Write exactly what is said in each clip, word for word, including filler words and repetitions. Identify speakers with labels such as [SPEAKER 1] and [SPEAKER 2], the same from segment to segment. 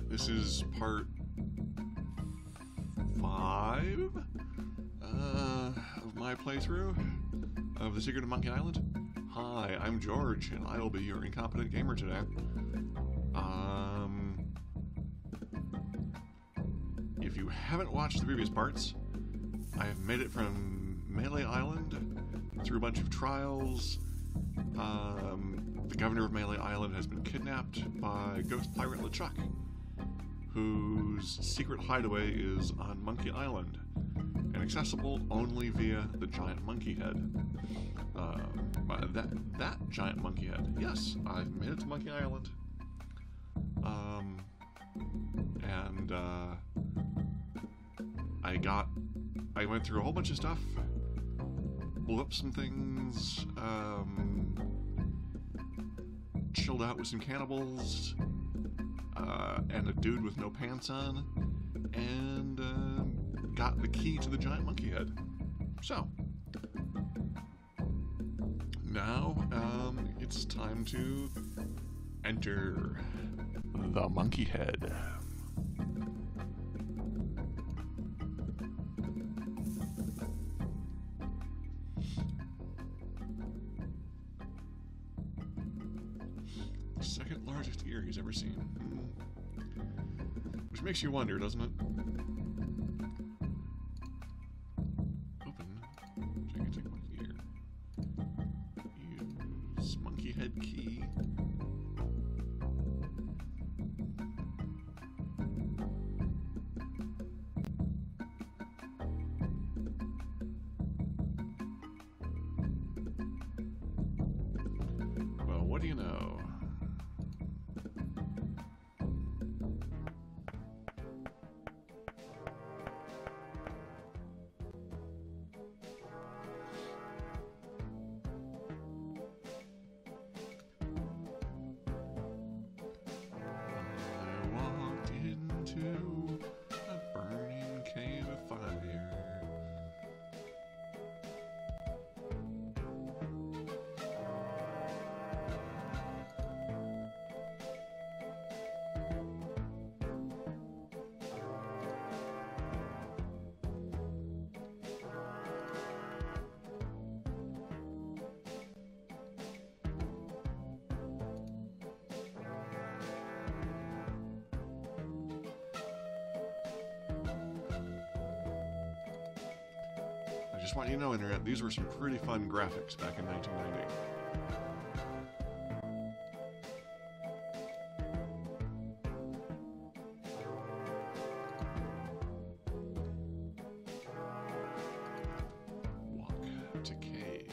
[SPEAKER 1] This is part five uh, of my playthrough of The Secret of Monkey Island. Hi, I'm George, and I will be your incompetent gamer today. Um, if you haven't watched the previous parts, I have made it from Melee Island through a bunch of trials. Um, the governor of Melee Island has been kidnapped by Ghost Pirate LeChuck, whose secret hideaway is on Monkey Island, and accessible only via the giant monkey head. Uh, that that giant monkey head. Yes, I've made it to Monkey Island. Um, and uh, I got, I went through a whole bunch of stuff, blew up some things, um, chilled out with some cannibals, uh, and a dude with no pants on, and uh, got the key to the giant monkey head. So, now um, it's time to enter the monkey head. Second largest ear he's ever seen. Hmm. Which makes you wonder, doesn't it? Open. Gigantic monkey ear. Use monkey head key. Well, what do you know? A burning cave of fire. I just want you to know, Internet, these were some pretty fun graphics back in nineteen ninety. Walk to cave.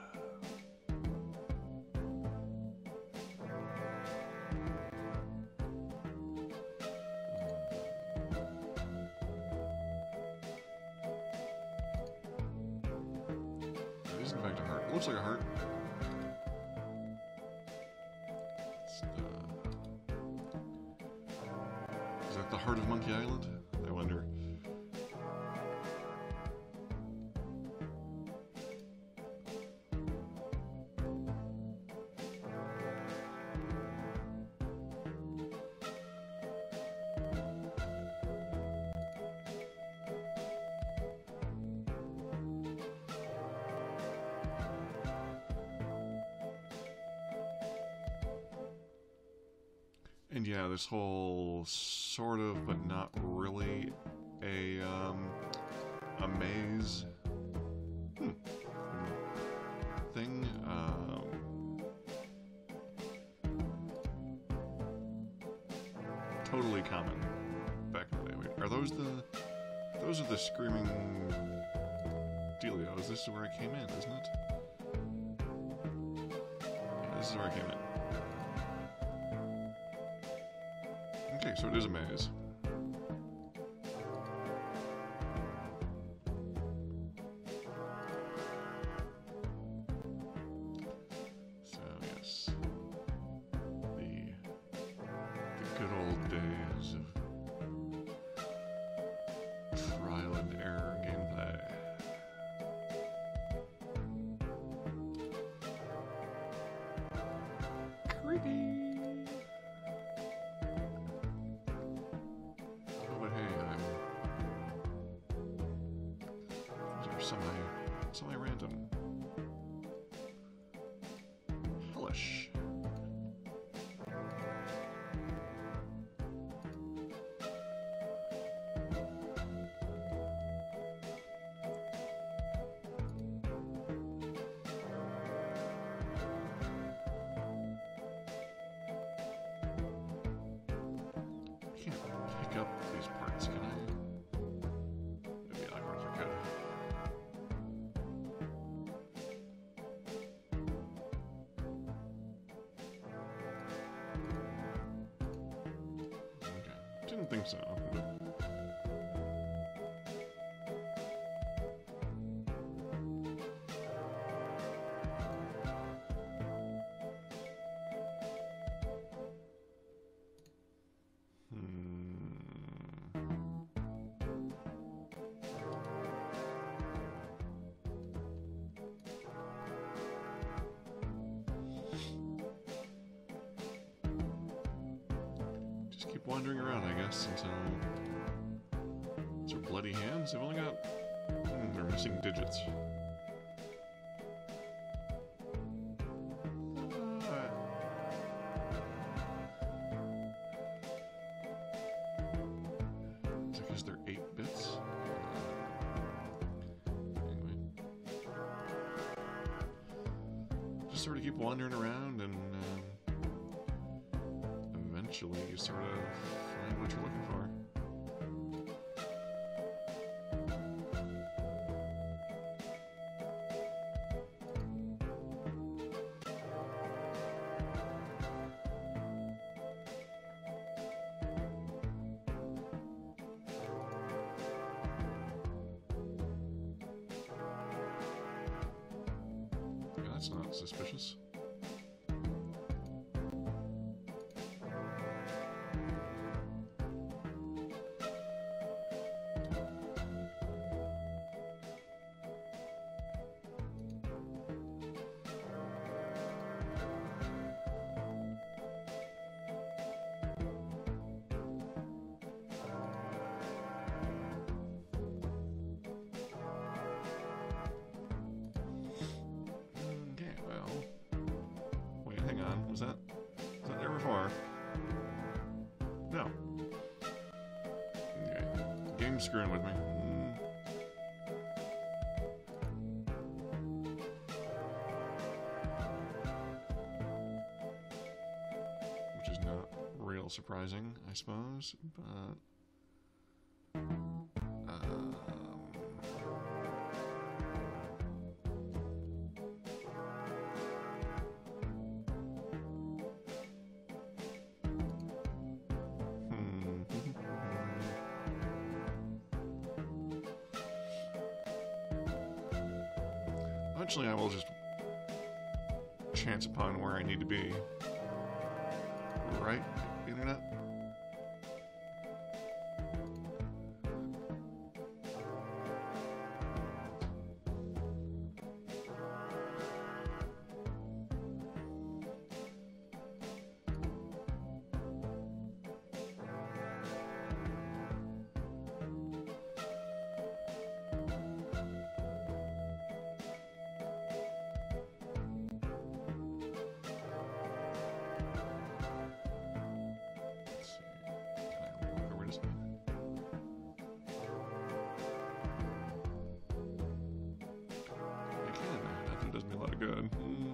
[SPEAKER 1] It is in fact a heart. It looks like a heart. It's the... Is that the heart of Monkey Island? I wonder. And yeah, this whole sort of, but not really, a um, a maze hmm. thing. Um, totally common back in the day. Wait, are those the? Those are the screaming dealios. This is where I came in, isn't it? Yeah, this is where I came in. Okay, so it is a maze. So yes, the the good old days of trial and error gameplay. Creepy. semi, semi-random. Hellish. Pick up these parts, can I? It'd be awkward if I could. Okay, didn't think so. But... Just keep wandering around, I guess, until... These are bloody hands? They've only got... Mm, they're missing digits. Uh, it's because they're eight bits. Anyway. Just sort of keep wandering around and... Um, eventually you sort of find what you're looking for. Yeah, that's not suspicious. Was that, was that there before? No. Okay. Game's screwing with me. Mm. Which is not real surprising, I suppose, but... Eventually I will just chance upon where I need to be. Right, Internet? Good. Mm.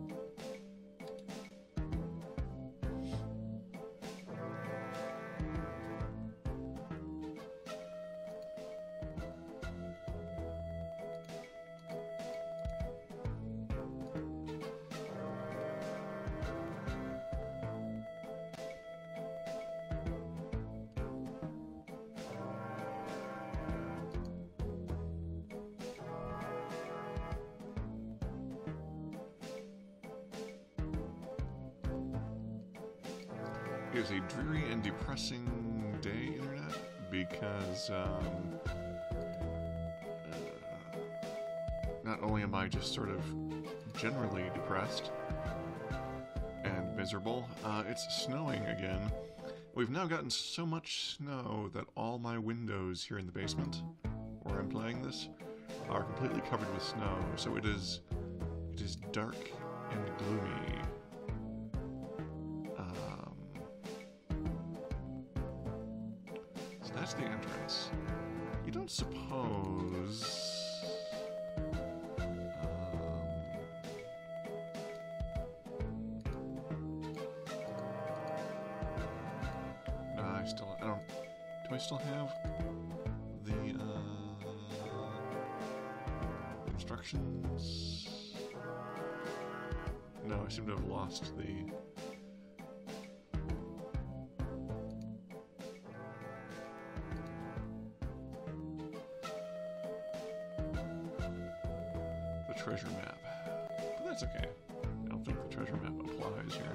[SPEAKER 1] It is a dreary and depressing day, Internet, because um, uh, not only am I just sort of generally depressed and miserable, uh, it's snowing again. We've now gotten so much snow that all my windows here in the basement, where I'm playing this, are completely covered with snow, so it is it is dark and gloomy. Um, so that's the entrance. You don't suppose... I still, I don't, do I still have the, uh, instructions? No, I seem to have lost the, the treasure map, but that's okay. I don't think the treasure map applies here.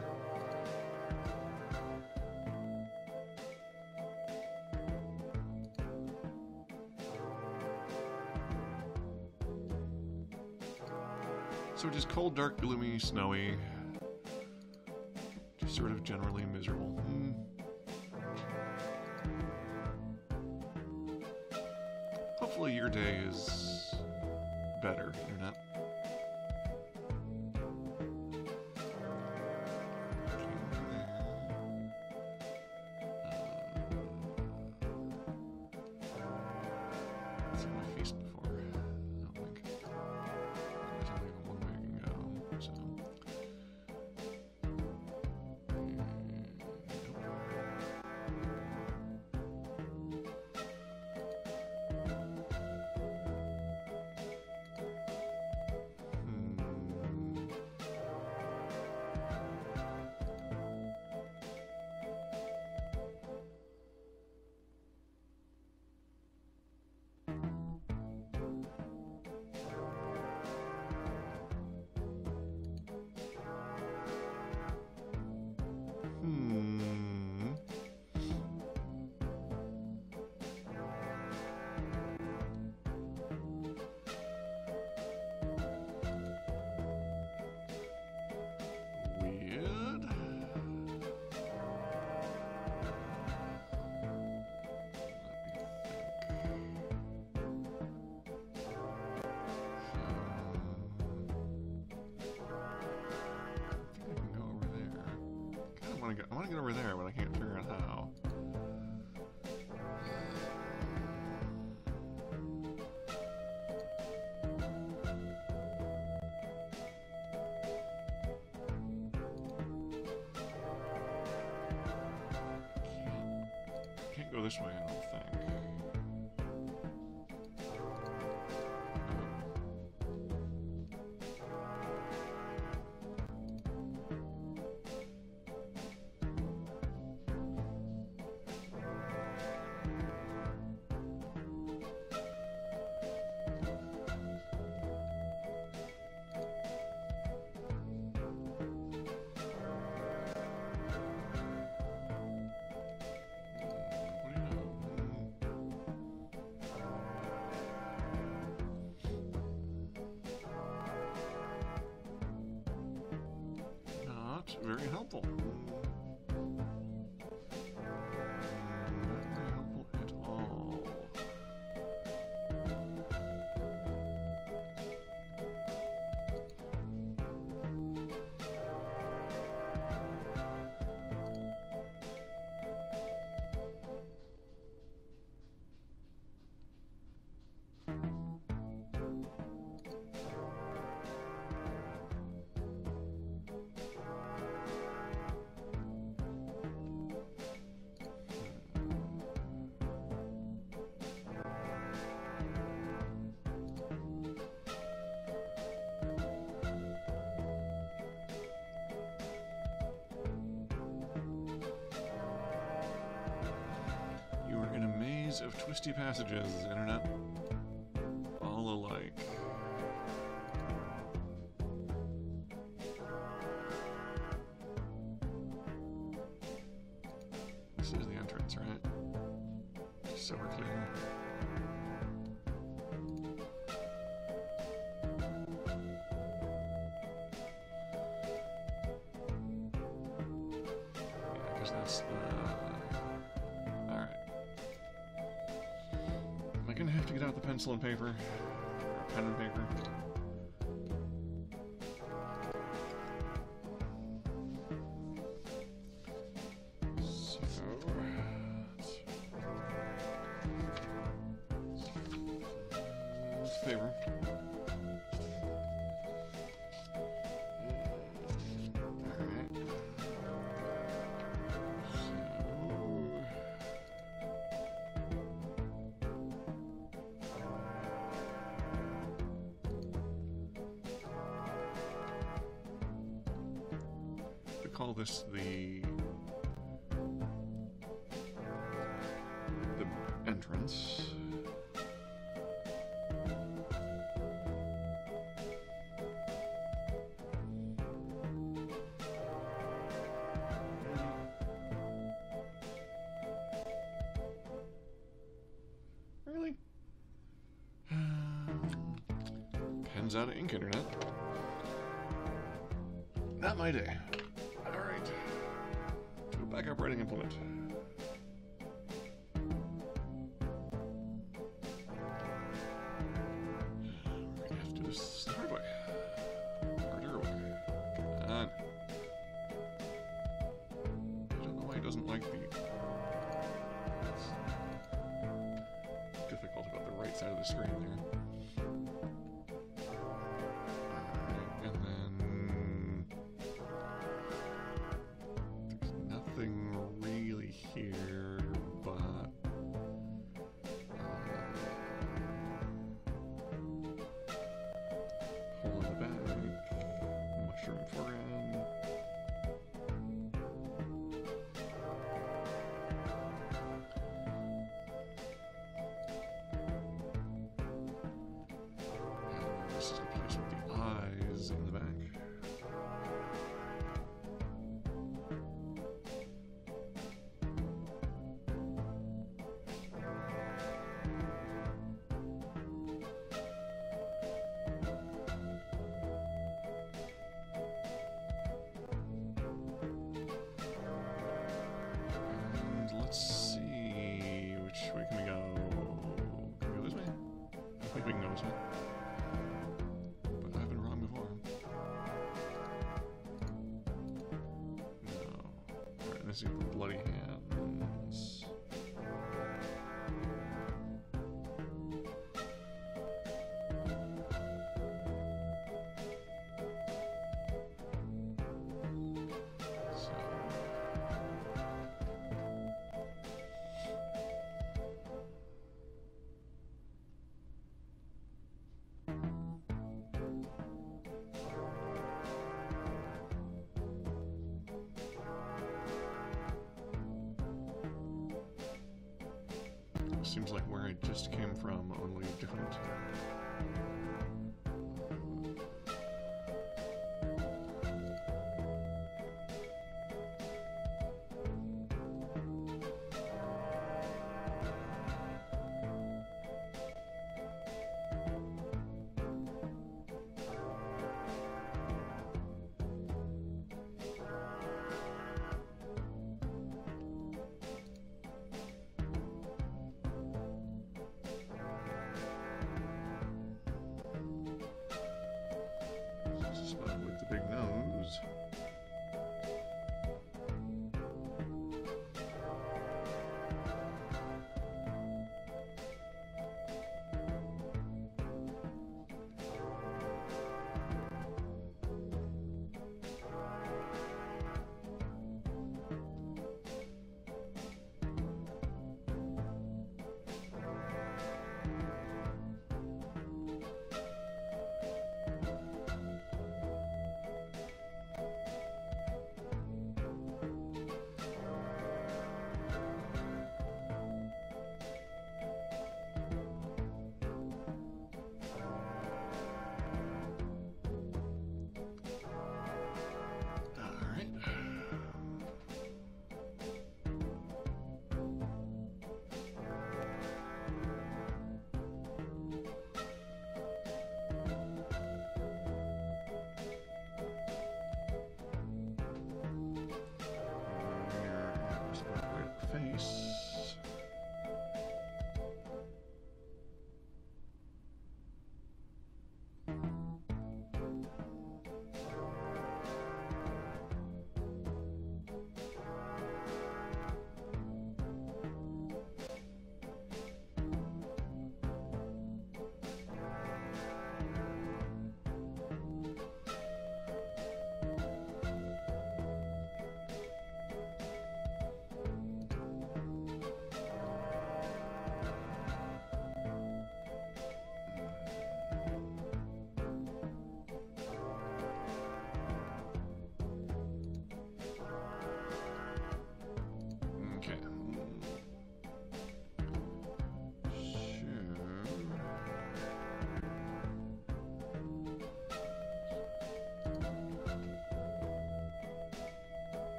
[SPEAKER 1] So just cold, dark, gloomy, snowy, just sort of generally miserable. Hmm. Hopefully your day is better, Internet. I want to get over there, but I can't figure out how. Can't, can't go this way, I don't think. Very helpful. Not very helpful at all. Of twisty passages, Internet. All alike. This is the entrance, right? Just so we're clear. Yeah, because that's the... I'm gonna have to get out the pencil and paper. pen and paper. Paper. Alright. So we call this the the entrance. Out of ink internet. Not my day. Alright. To a backup writing implement. We're gonna have to do this the hard way. Harder way. Come on. I don't know why he doesn't like the... It's difficult about the right side of the screen there. This is the place with the eyes in the back. And let's see, which way can we go? Can we go this way? I think we can go this way. This is bloody hands. So. Seems like where I just came from, only different.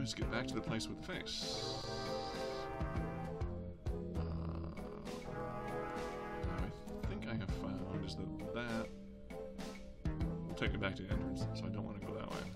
[SPEAKER 1] is get back to the place with the face. Uh, I think I have found is that that will take me back to the entrance, so I don't want to go that way.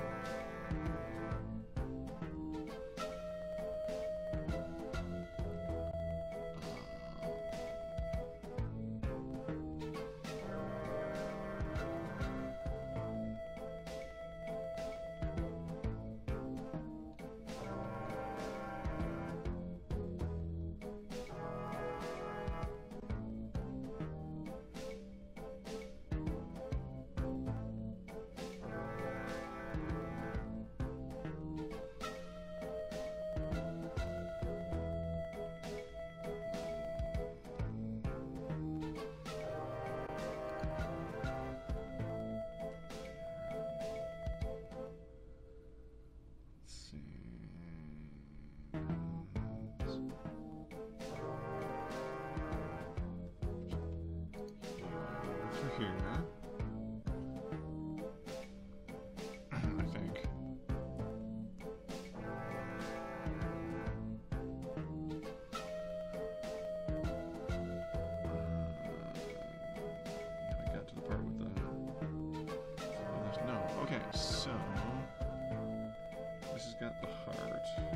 [SPEAKER 1] Here, I think. I got to the part with the. No. Okay, so this has got the heart.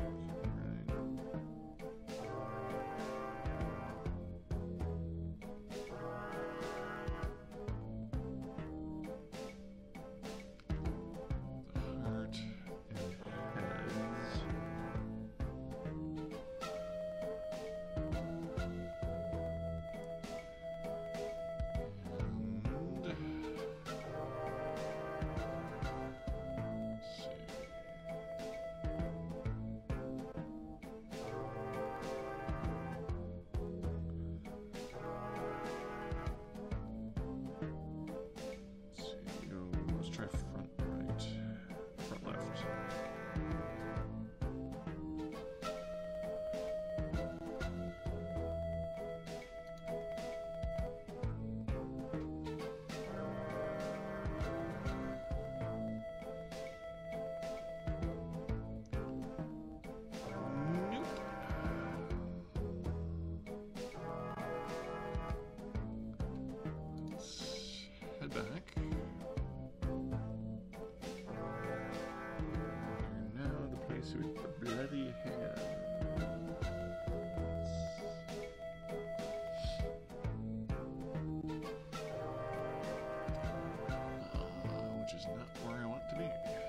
[SPEAKER 1] Back. We're now the place with the bloody hand. Uh, which is not where I want to be.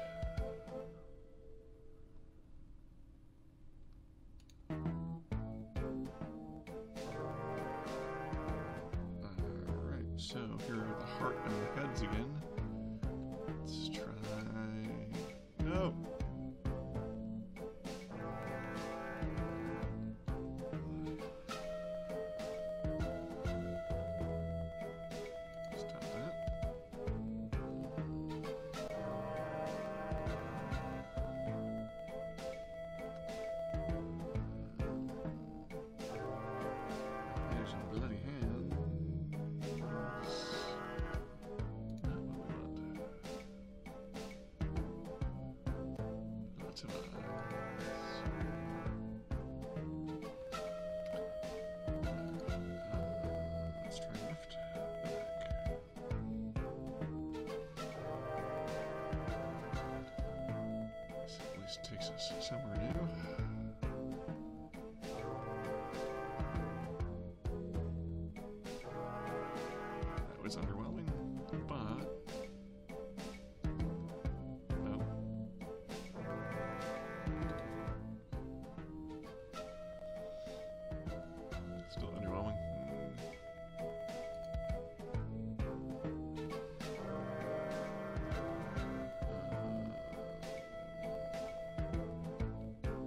[SPEAKER 1] Alright, so here are the heart and the heads again. Let's try. No! Stop that. There's a bloody hand. Lots of eyes. Uh, let's try left. Back. This at least takes us somewhere new. That was underwhelming, but no. Still underwhelming. Uh,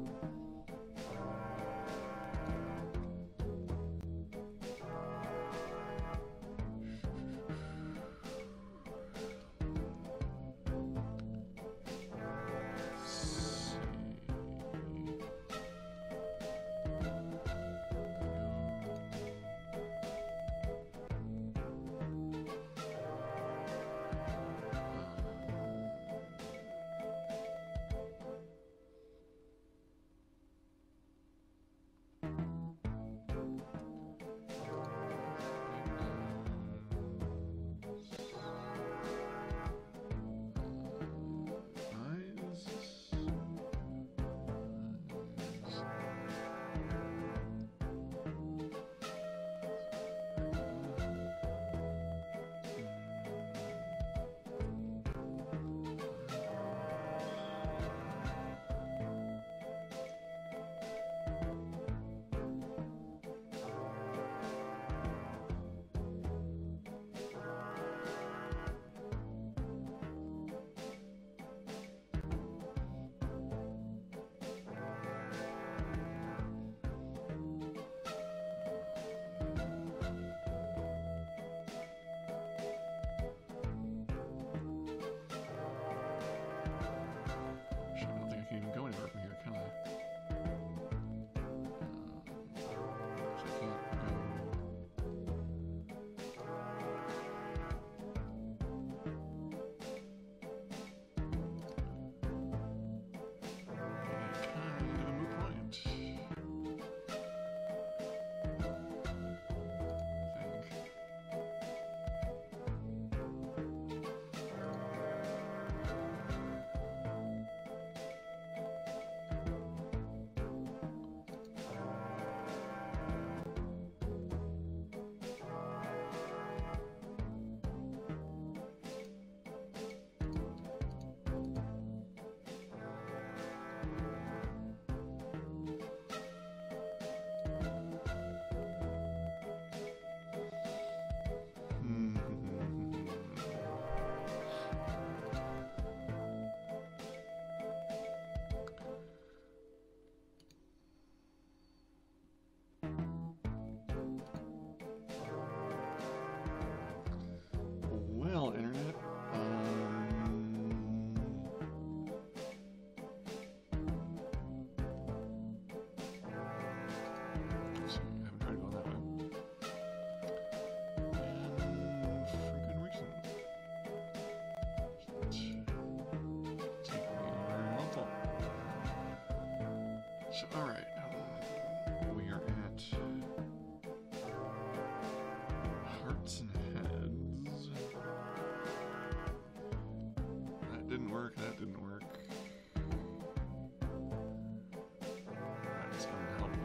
[SPEAKER 1] So, alright. Um, we are at hearts and heads. That didn't work, that didn't work. That's unhelpful.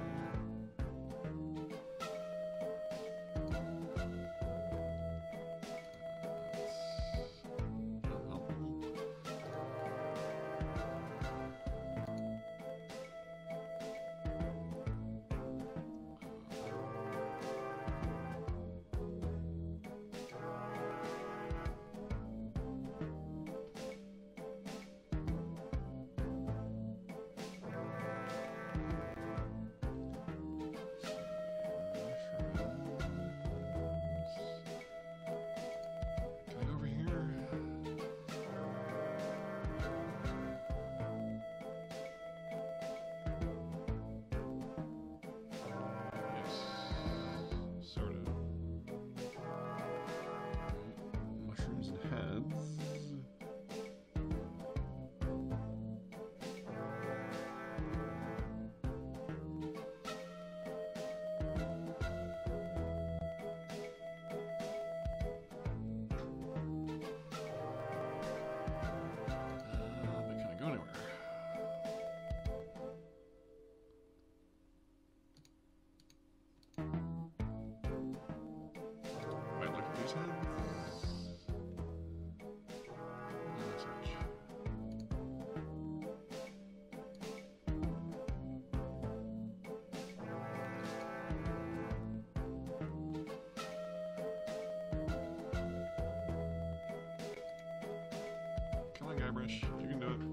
[SPEAKER 1] Come on, Guybrush, you can do it.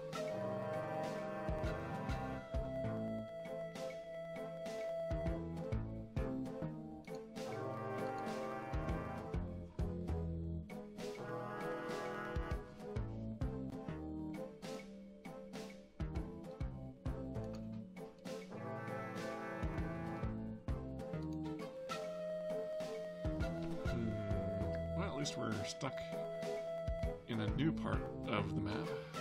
[SPEAKER 1] Well, at least we're stuck in a new part of the map.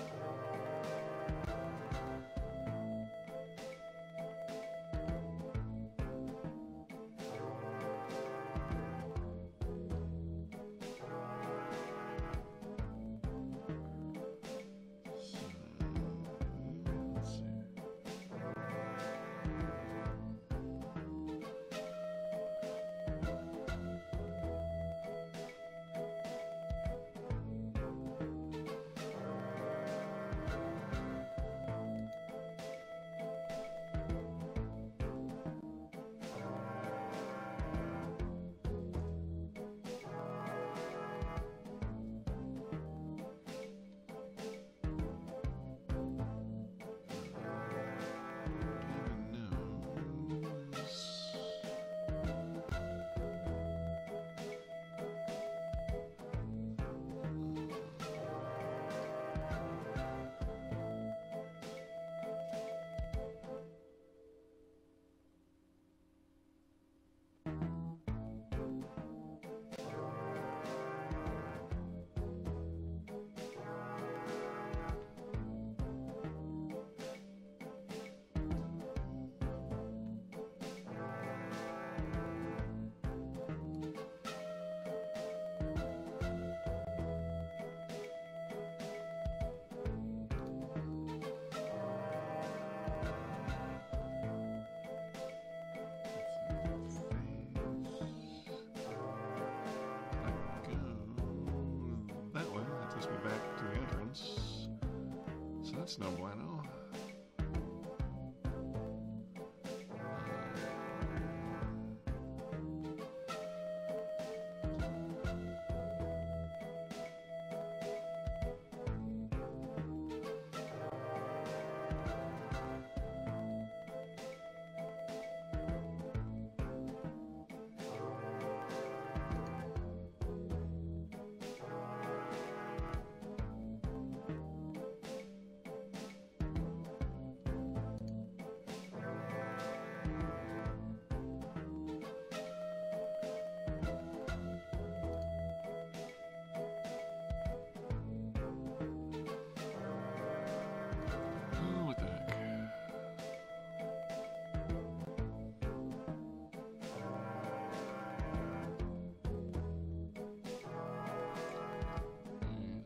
[SPEAKER 1] That's no bueno.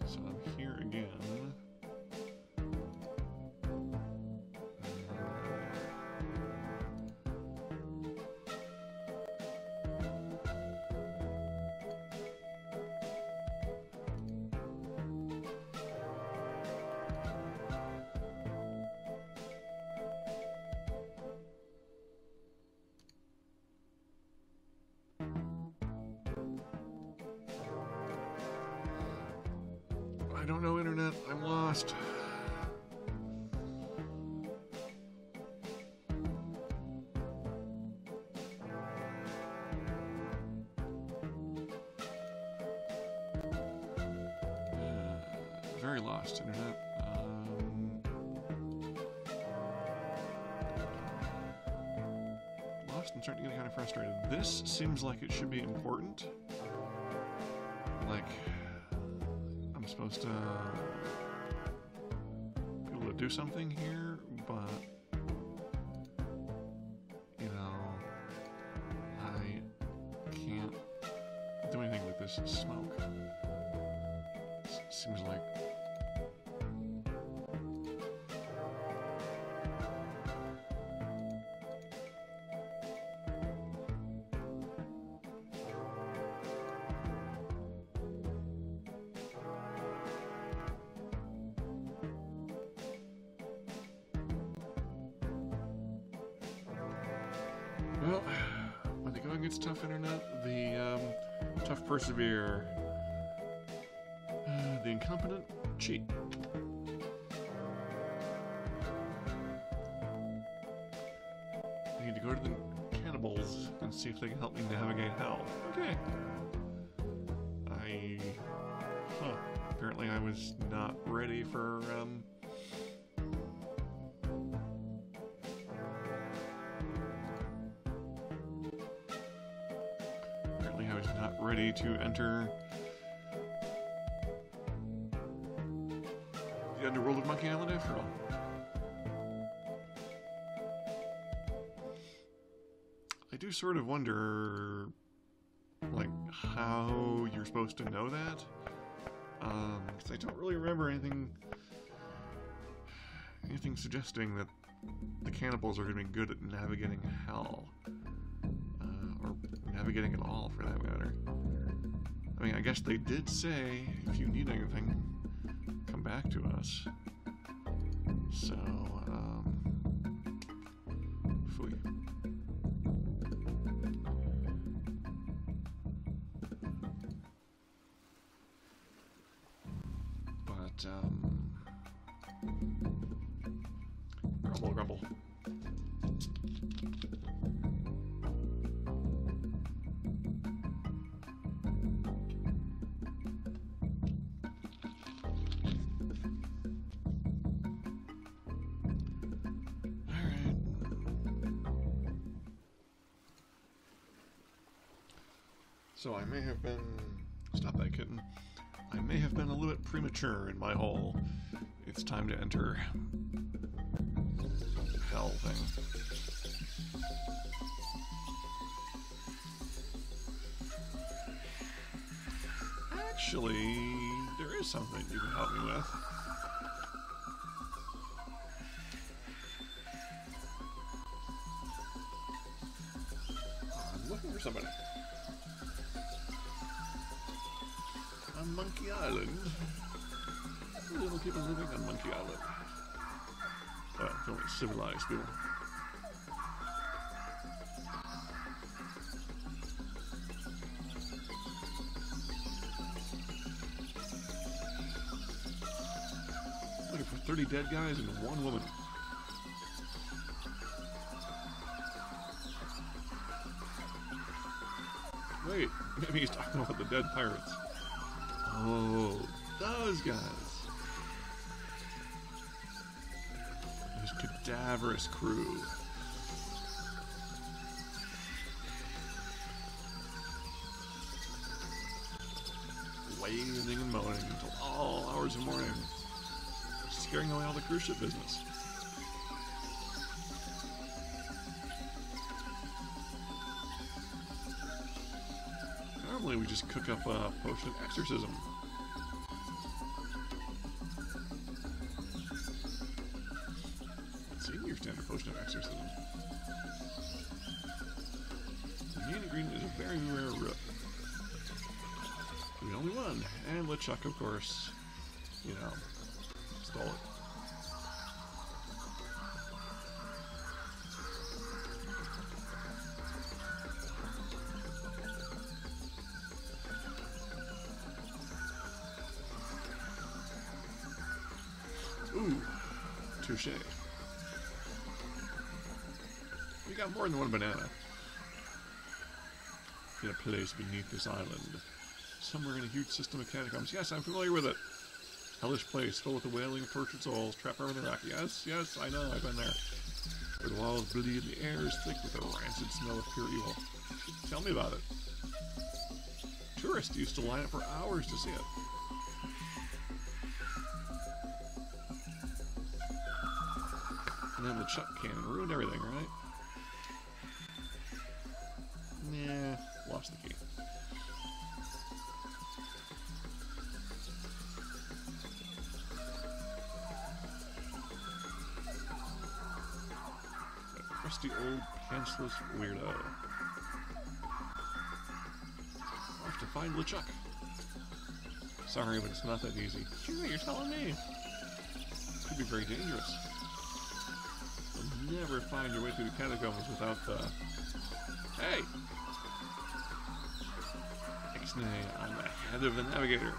[SPEAKER 1] So I'm here again. I don't know, Internet. I'm lost. Uh, very lost, Internet. Um, lost and starting to get kind of frustrated. This seems like it should be important. Like, I'm supposed to be able to do something here, but, you know, I can't do anything with this smoke. S- seems like... Well, when the going gets tough, Internet, the um, tough persevere. Uh, the incompetent cheat. I need to go to the cannibals and see if they can help me navigate hell. Okay. I... Huh. Apparently I was not ready for, um... not ready to enter the underworld of Monkey Island after all. I do sort of wonder, like, how you're supposed to know that, um, because I don't really remember anything, anything suggesting that the cannibals are going to be good at navigating hell. Or navigating at all, for that matter. I mean, I guess they did say, if you need anything, come back to us. So, um... Phooey. But, um... grumble, grumble. So I may have been... Stop that, kitten. I may have been a little bit premature in my whole it's time to enter hell thing. Actually, there is something you can help me with. I'm looking for somebody. On Monkey Island. Little people living on Monkey Island. Well, only civilized people. Looking for thirty dead guys and one woman. Wait, maybe he's talking about the dead pirates. Oh, those guys. His cadaverous crew. Wailing and moaning until all hours of the morning, scaring away all the cruise ship business. Normally we just cook up a potion of exorcism. standard potion of exorcism. The mean ingredient is a very rare root. The only one. And LeChuck, of course, you know, stole it. Ooh, touche. We got more than one banana. In a place beneath this island. Somewhere in a huge system of catacombs. Yes, I'm familiar with it. Hellish place, filled with the wailing of tortured souls, trapped over the rock. Yes, yes, I know, I've been there. Where the walls bleed, the air is thick with a rancid smell of pure evil. Tell me about it. Tourists used to line up for hours to see it. And then the Chuck cannon ruined everything, right? Nah, lost the key. That crusty old pantsless weirdo. I'll have to find LeChuck. Sorry, but it's not that easy. Sure, you're telling me. It could be very dangerous. You'll never find your way through the catacombs without the... Hey! Ixnay, I'm the head of the navigator.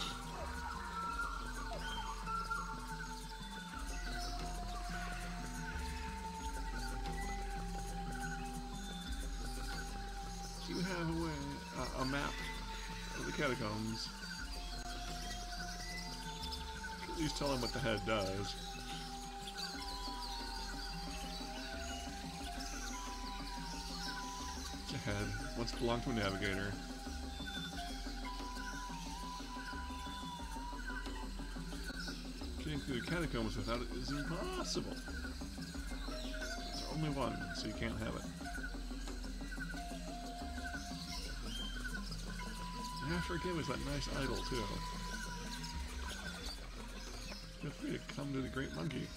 [SPEAKER 1] Do you have a way, uh, a map of the catacombs? At least tell him what the head does. Head once belonged to a navigator. Getting through the catacombs without it is impossible. There's only one, so you can't have it. And after it was that nice idol too. Feel free to come to the Great Monkey.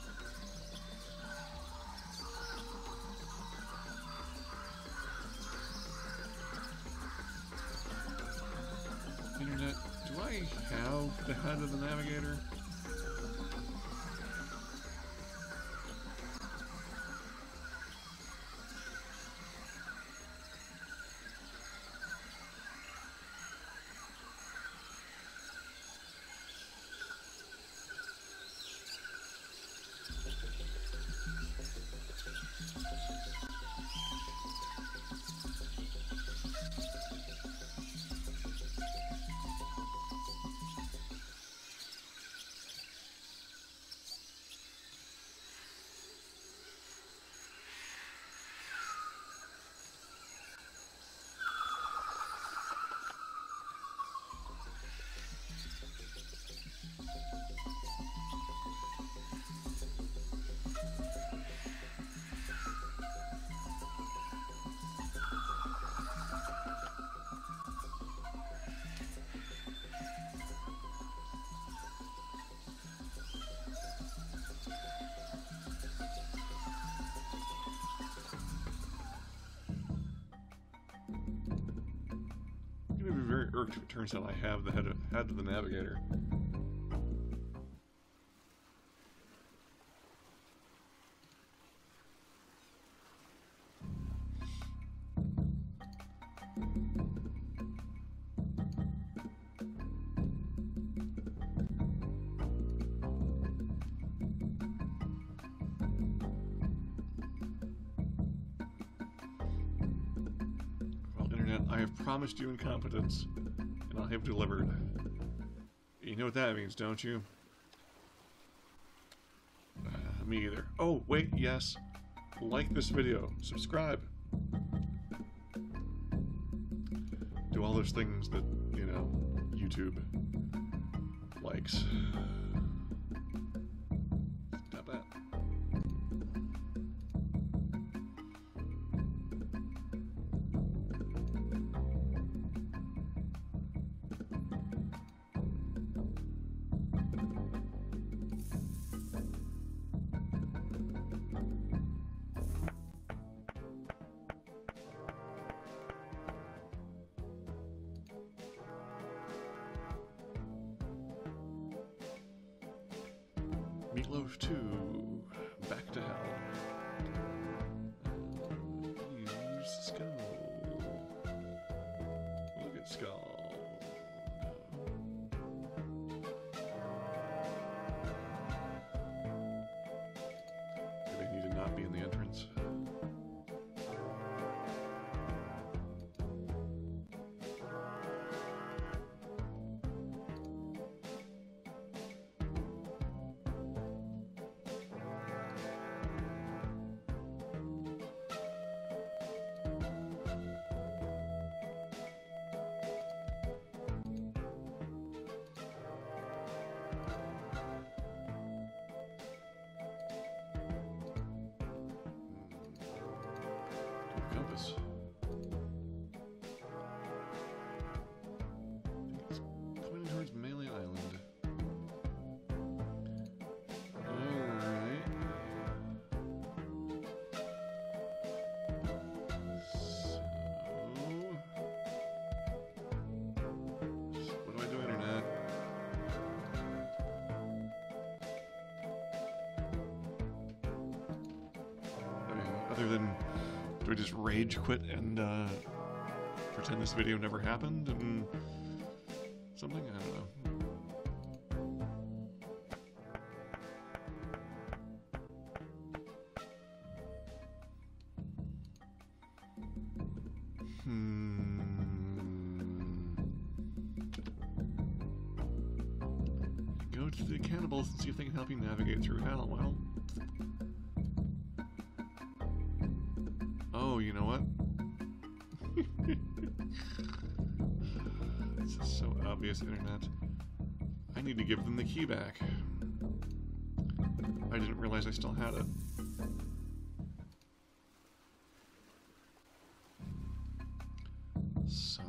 [SPEAKER 1] Internet, do I have the head of the navigator? I'm gonna be very irked if it turns out I have the head of, head of the navigator. I have promised you incompetence, and I have delivered. You know what that means, don't you? Uh, me either. Oh, wait, yes. Like this video. Subscribe. Do all those things that, you know, YouTube likes. Not bad. float to back to hell. Use skull. Look at skull. Do they need to not be in the entrance? Compass. It's pointing towards Melee Island. Alright. So, what do I do, Internet? I mean, other than do I just rage quit and uh, pretend this video never happened and something? I don't know. Hmm. Go to the cannibals and see if they can help you navigate through hell. Well, oh, you know what? This is so obvious, Internet. I need to give them the key back. I didn't realize I still had it. Sigh.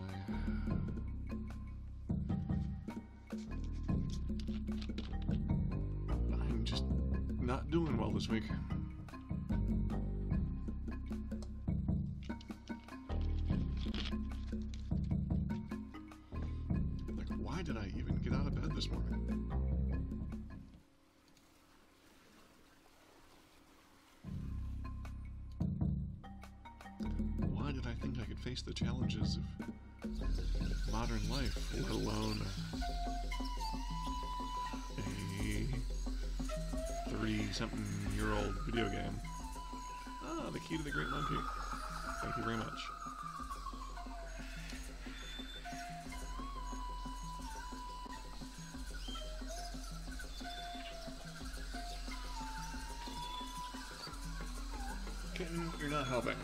[SPEAKER 1] I'm just not doing well this week. Why did I even get out of bed this morning? Why did I think I could face the challenges of modern life, let alone a thirty-something-year-old video game? Ah, the key to the Great Monkey. Thank you very much. Kitten, you're not helping.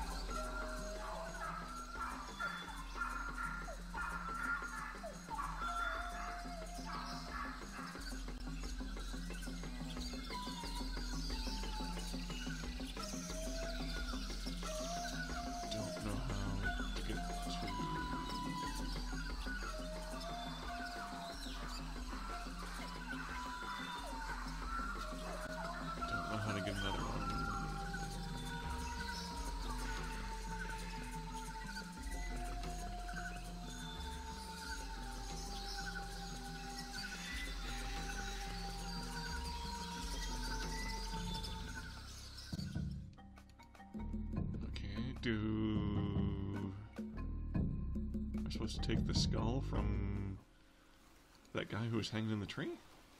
[SPEAKER 1] Don't know how to get to... Don't know how to get another one. Do... Am I supposed to take the skull from that guy who was hanged in the tree?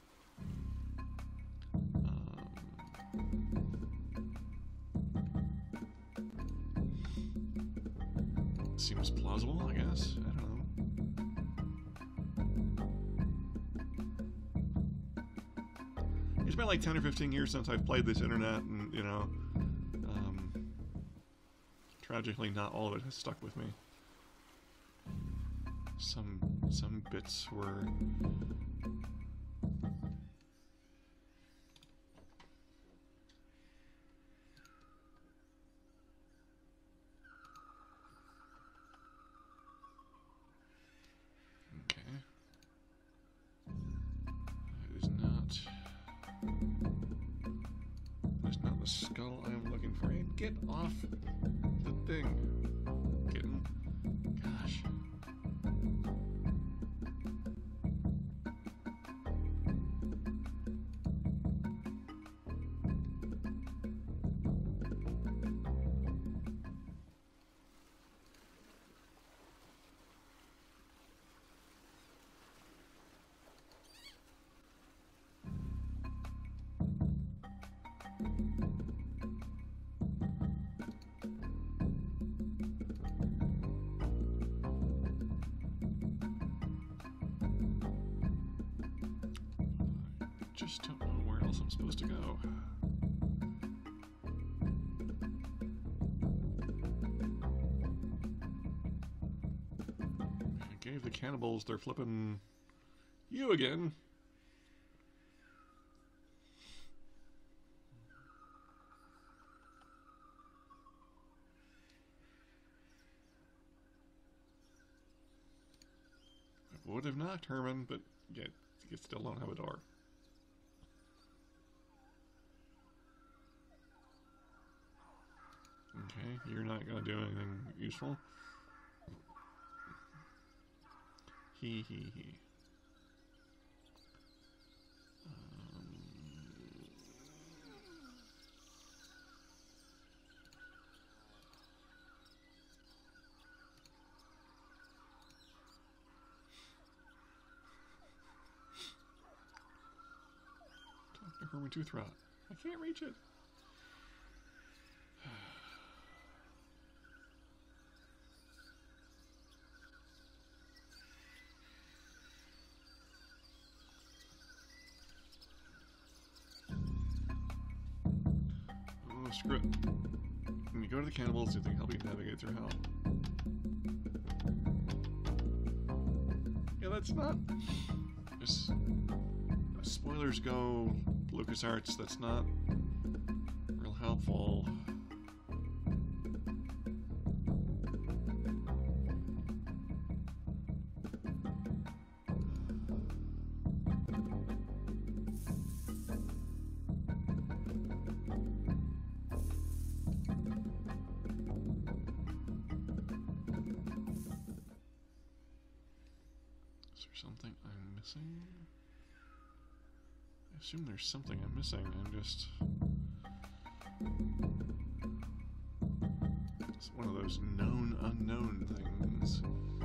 [SPEAKER 1] Um, seems plausible, I guess. I don't know. It's been like ten or fifteen years since I've played this internet, and, you know... Tragically, not all of it has stuck with me. Some some bits were okay. It is not. That's not the skull I am looking for. Get off the thing. Kitten. Gosh. just don't know where else I'm supposed to go. I gave the cannibals their flippin' you again. I would have knocked Herman, but yet you still don't have a door. Okay, you're not gonna do anything useful. He he he. Um, talk to Herman Toothrot. I can't reach it. Screw it. When you go to the cannibals, do they help you navigate through hell? Yeah, that's not... As, as spoilers go, LucasArts, that's not real helpful. Something I'm missing? I assume there's something I'm missing. I'm just... It's one of those known unknown things.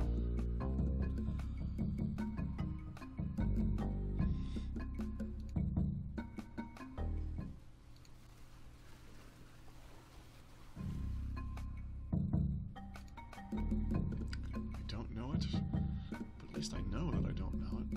[SPEAKER 1] I don't know it. At least I know that I don't know it.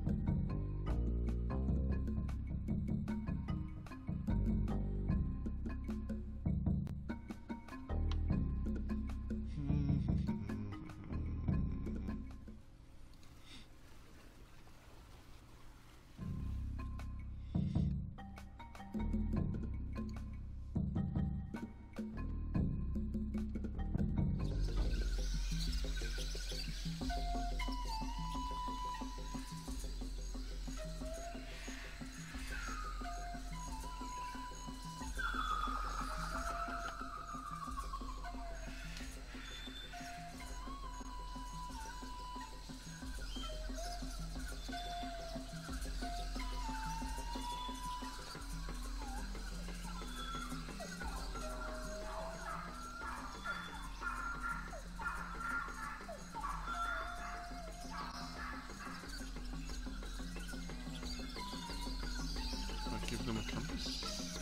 [SPEAKER 1] Give them a compass.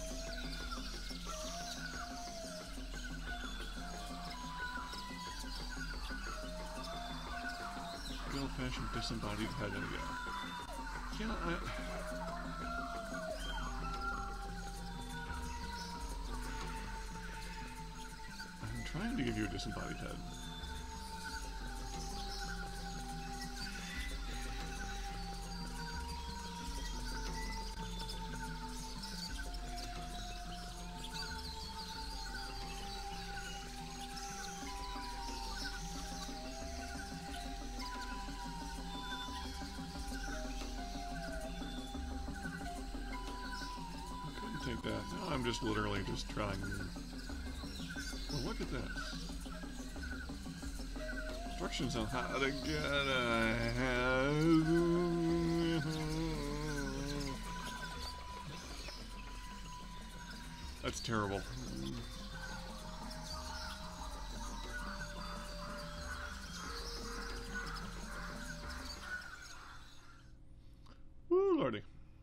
[SPEAKER 1] Good old-fashioned disembodied head in again. Yeah, I... I'm trying to give you a disembodied head. Take that. No, I'm just literally just trying. Well, look at this. Instructions on how to get ahead. That's terrible. Woo, lordy.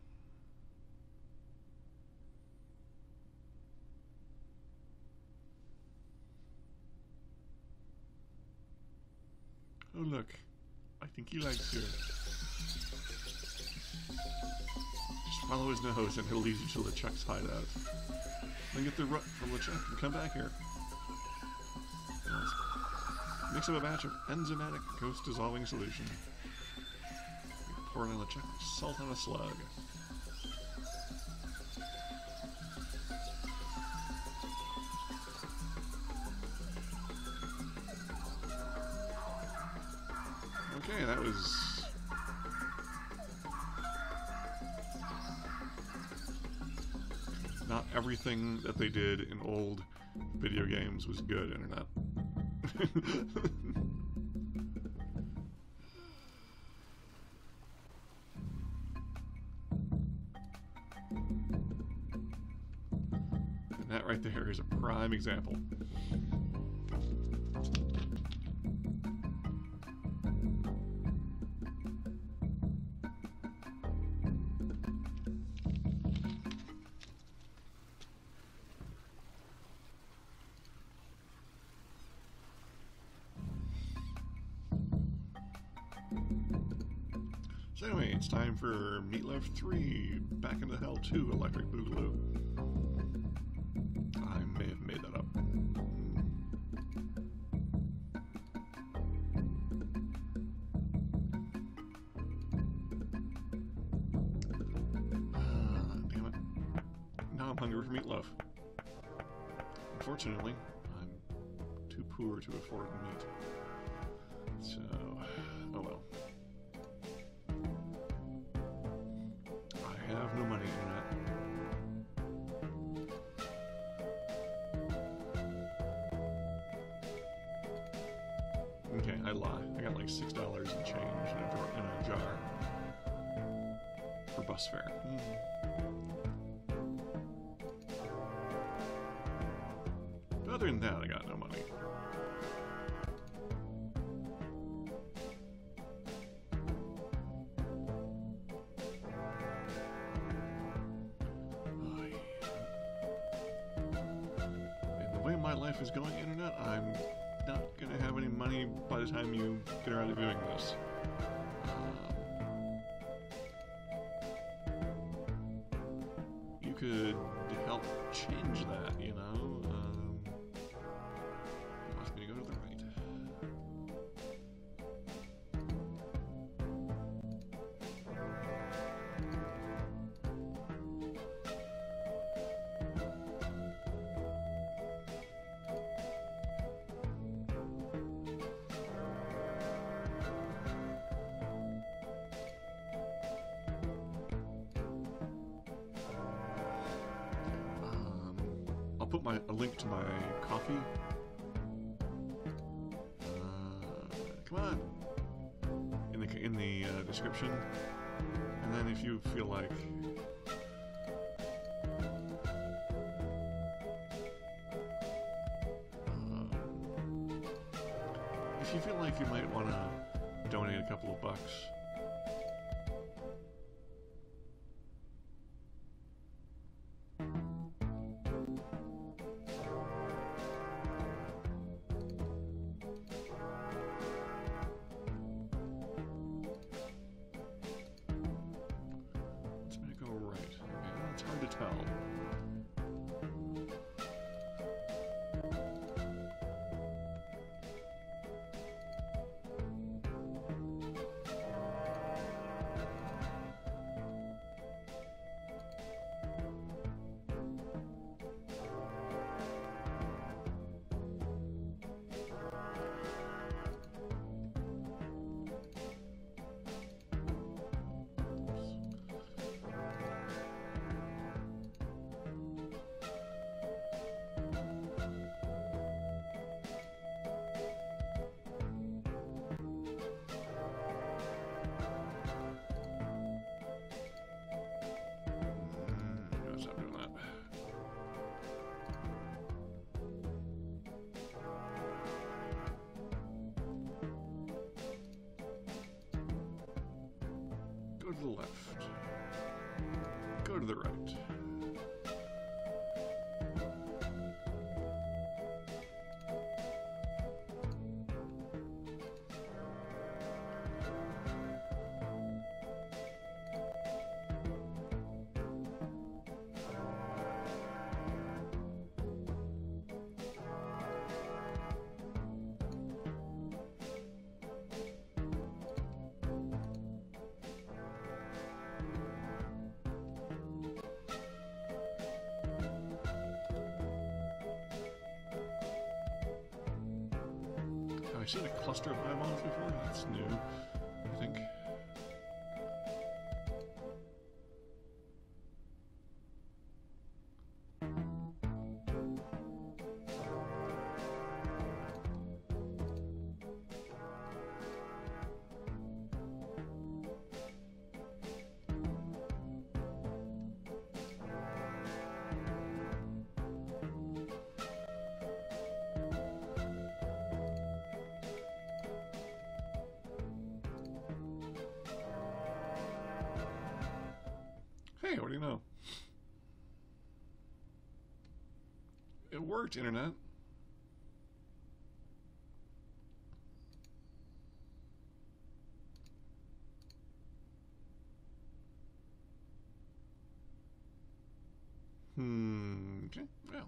[SPEAKER 1] Oh look, I think he likes you. Just Follow his nose and he'll lead you to LeChuck's hideout. Then get the rut from LeChuck and come back here. Let's mix up a batch of enzymatic ghost dissolving solution. Pour it on LeChuck, salt on a slug. Okay, that was... not everything that they did in old video games was good, Internet. And that right there is a prime example. So anyway, it's time for Meatloaf three, Back into Hell two, Electric Boogaloo. I may have made that up. Ah, damn it. Now I'm hungry for meatloaf. Unfortunately, I'm too poor to afford meat. So, oh well. I have no money, Internet. Okay, I lie. I got like six dollars in change in a, drawer, in a jar for bus fare. Mm. But other than that, I got no money. My life is going, Internet, I'm not gonna have any money by the time you get around to viewing this. Um, you could help change that, you know? Um, it wants me to go to the right. Put my a link to my coffee. Uh, come on, in the in the uh, description, and then if you feel like uh, if you feel like you might want to donate a couple of bucks. It's hard to tell. Go to the left. Go to the right. I've seen a cluster of eyeballs before. That's new, I think. Hey, what do you know? It worked, Internet. Hmm, okay, well.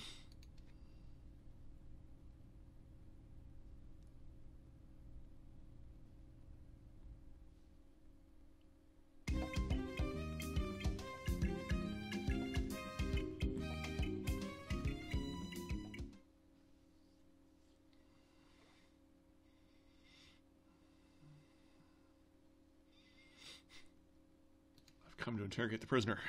[SPEAKER 1] I've come to interrogate the prisoner.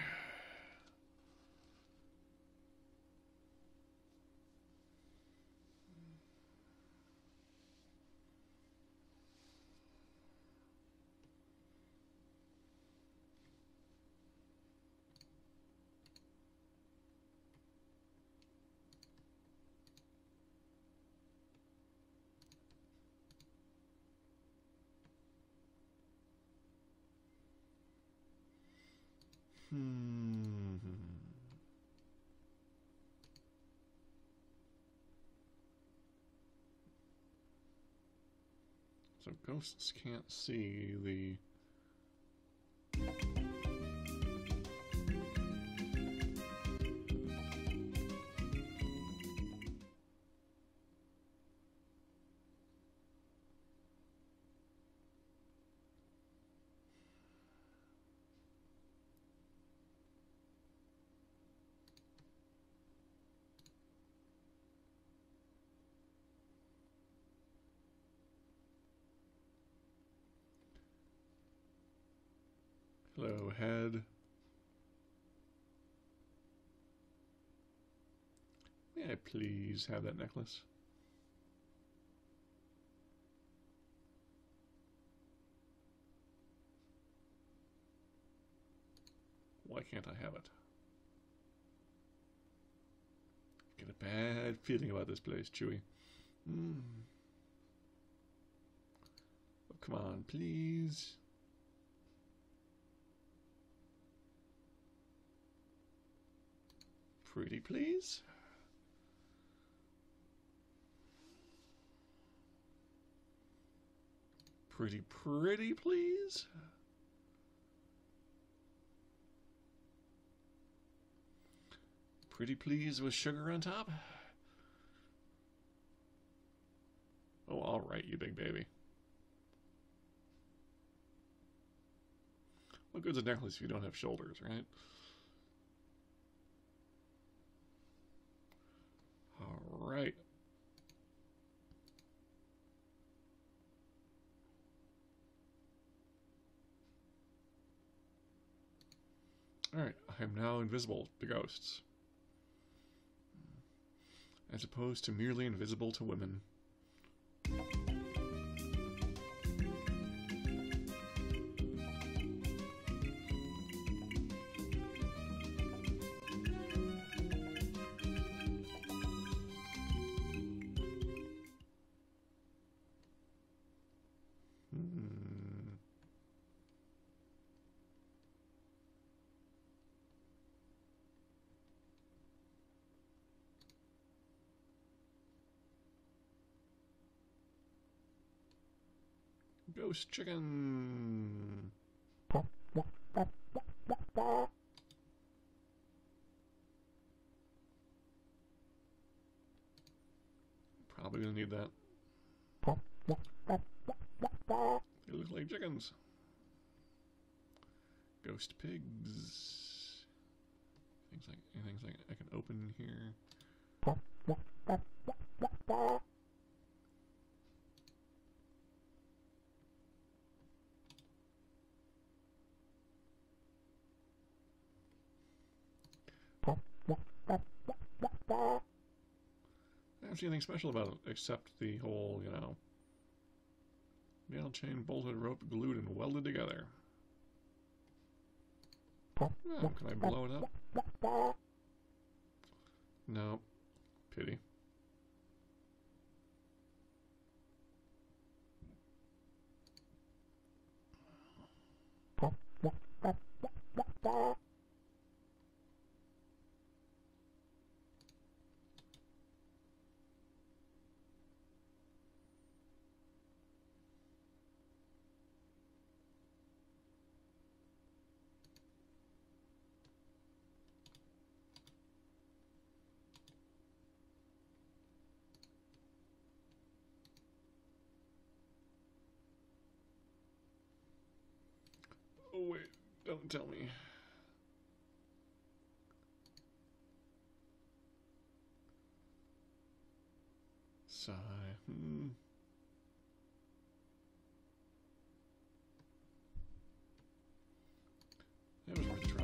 [SPEAKER 1] Hmm. So ghosts can't see the... Hello, head. May I please have that necklace? Why can't I have it? Get a bad feeling about this place, Chewie. Mm. Oh, come on, please. Pretty please? Pretty pretty please? Pretty please with sugar on top? Oh, alright, you big baby. What good's a necklace if you don't have shoulders, right? Alright. Alright, I am now invisible to ghosts. As opposed to merely invisible to women. Ghost chicken. Probably gonna need that. They look like chickens. Ghost pigs. Things like things like I can open here. don't see anything special about it except the whole, you know, nail chain, bolted, rope, glued, and welded together. Oh, can I blow it up? No. Pity. Oh, wait. Don't tell me. Sigh. Hmm. That was worth a try.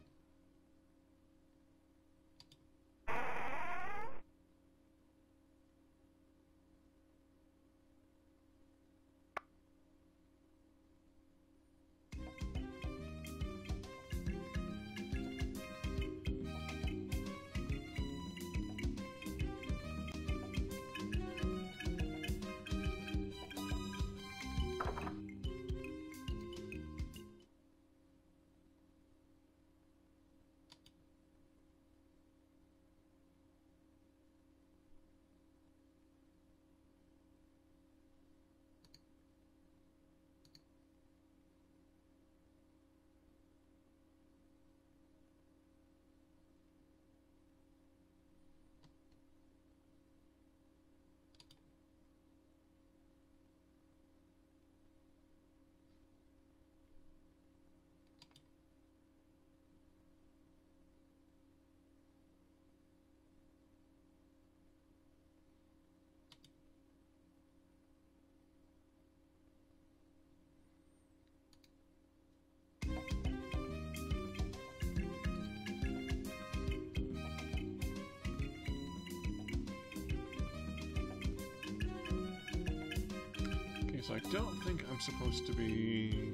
[SPEAKER 1] So I don't think I'm supposed to be...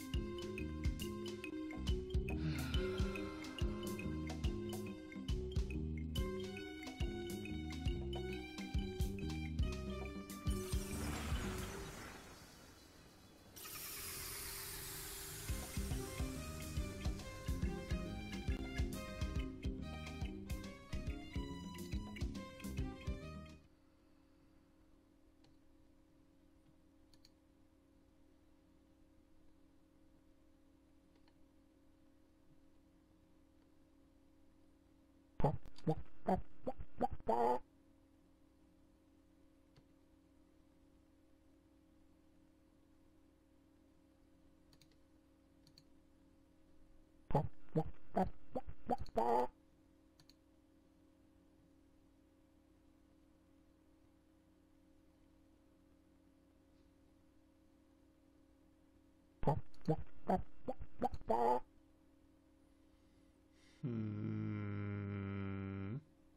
[SPEAKER 1] Hmm.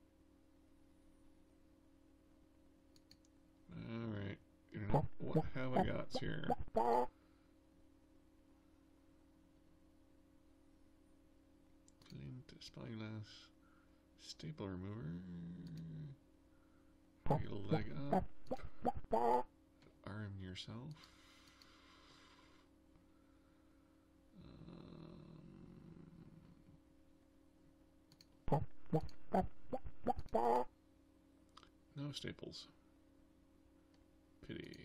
[SPEAKER 1] Alright. You know, what have I got here? Flint, spyglass, staple remover. Get a leg up. Arm yourself. No staples. Pity.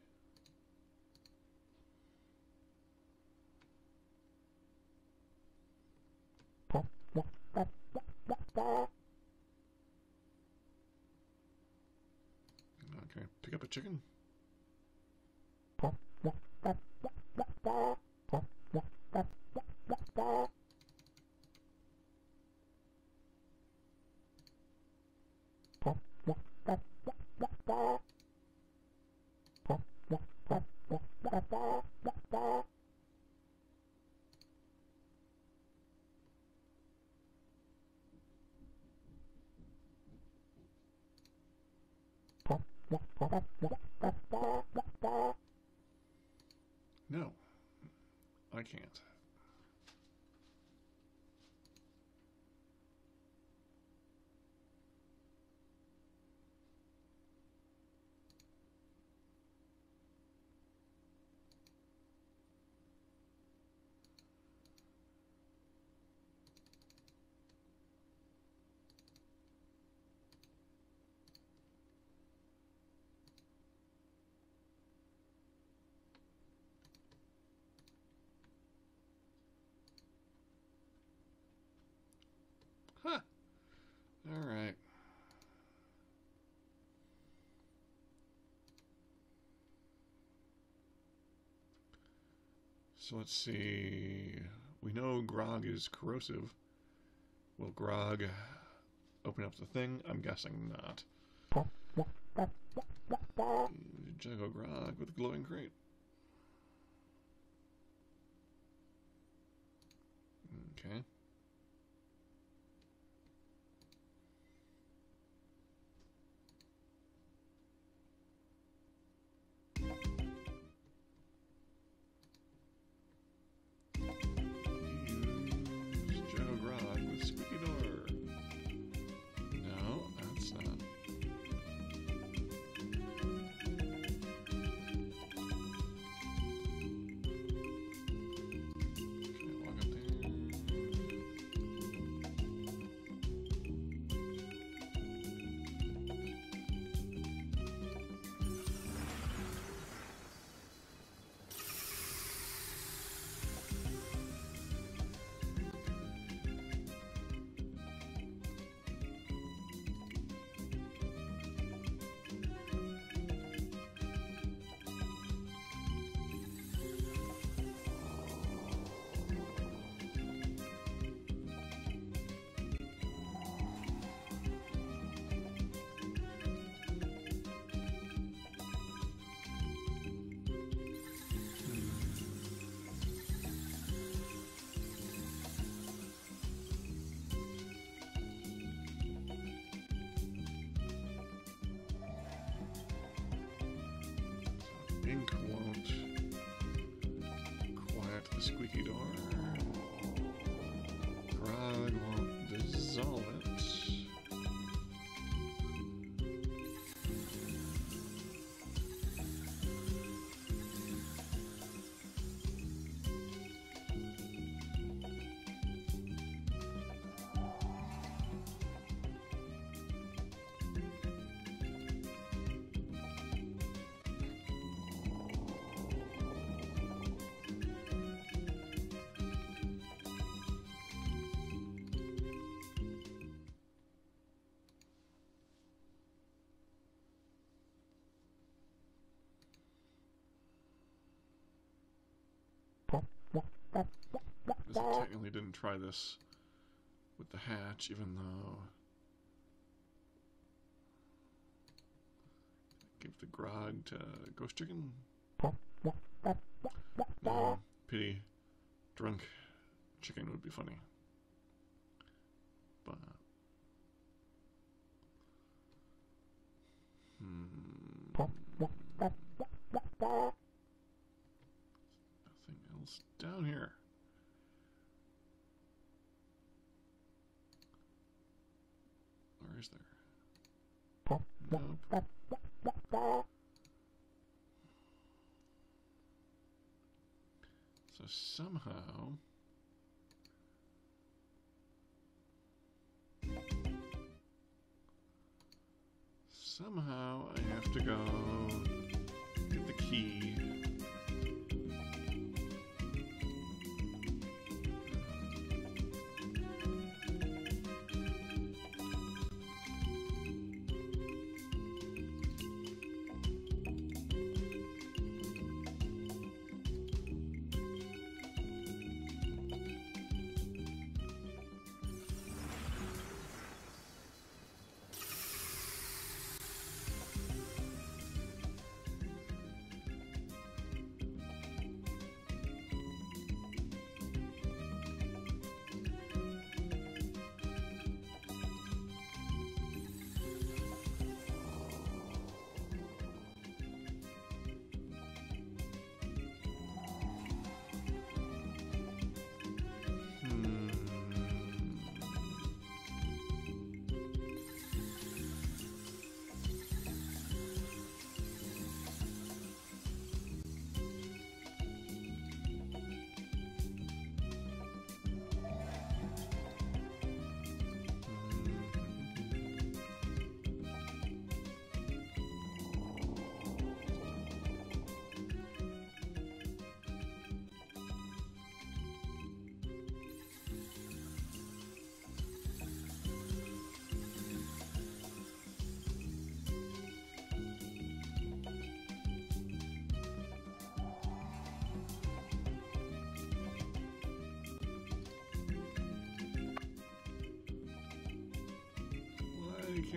[SPEAKER 1] Okay, pick up a chicken. No, I can't. Huh. All right. So let's see. We know grog is corrosive. Will grog open up the thing? I'm guessing not. Juggle grog with glowing crate. Okay. Ink won't quiet the squeaky door. Grog won't dissolve it. I technically didn't try this with the hatch, even though give the grog to ghost chicken. No, pity. Drunk chicken would be funny. But hmm, nothing else down here. Or is there? Nope. So somehow somehow I have to go get the key.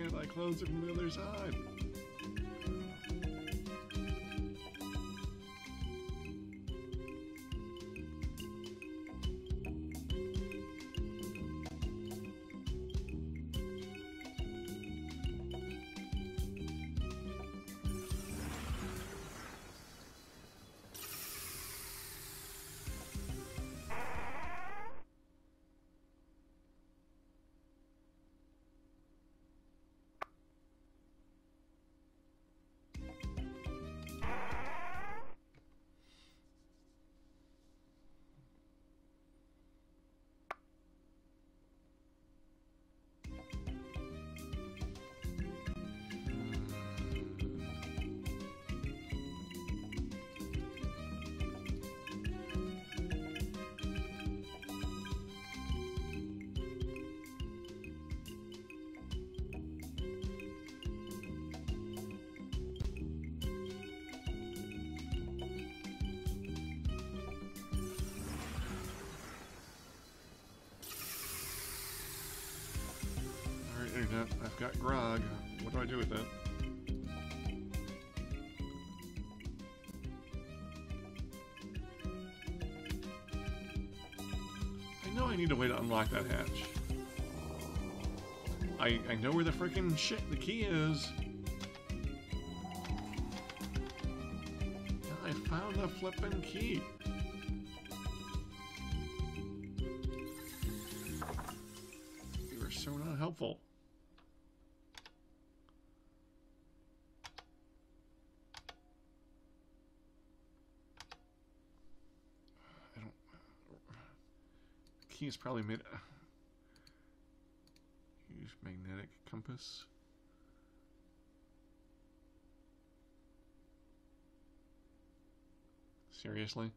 [SPEAKER 1] it, I closed it from the other side. Internet, I've got grog. What do I do with it? I know I need a way to unlock that hatch. I I know where the freaking shit the key is. I found the flippin' key. You were so not helpful. Is probably made. Uh, use magnetic compass. Seriously?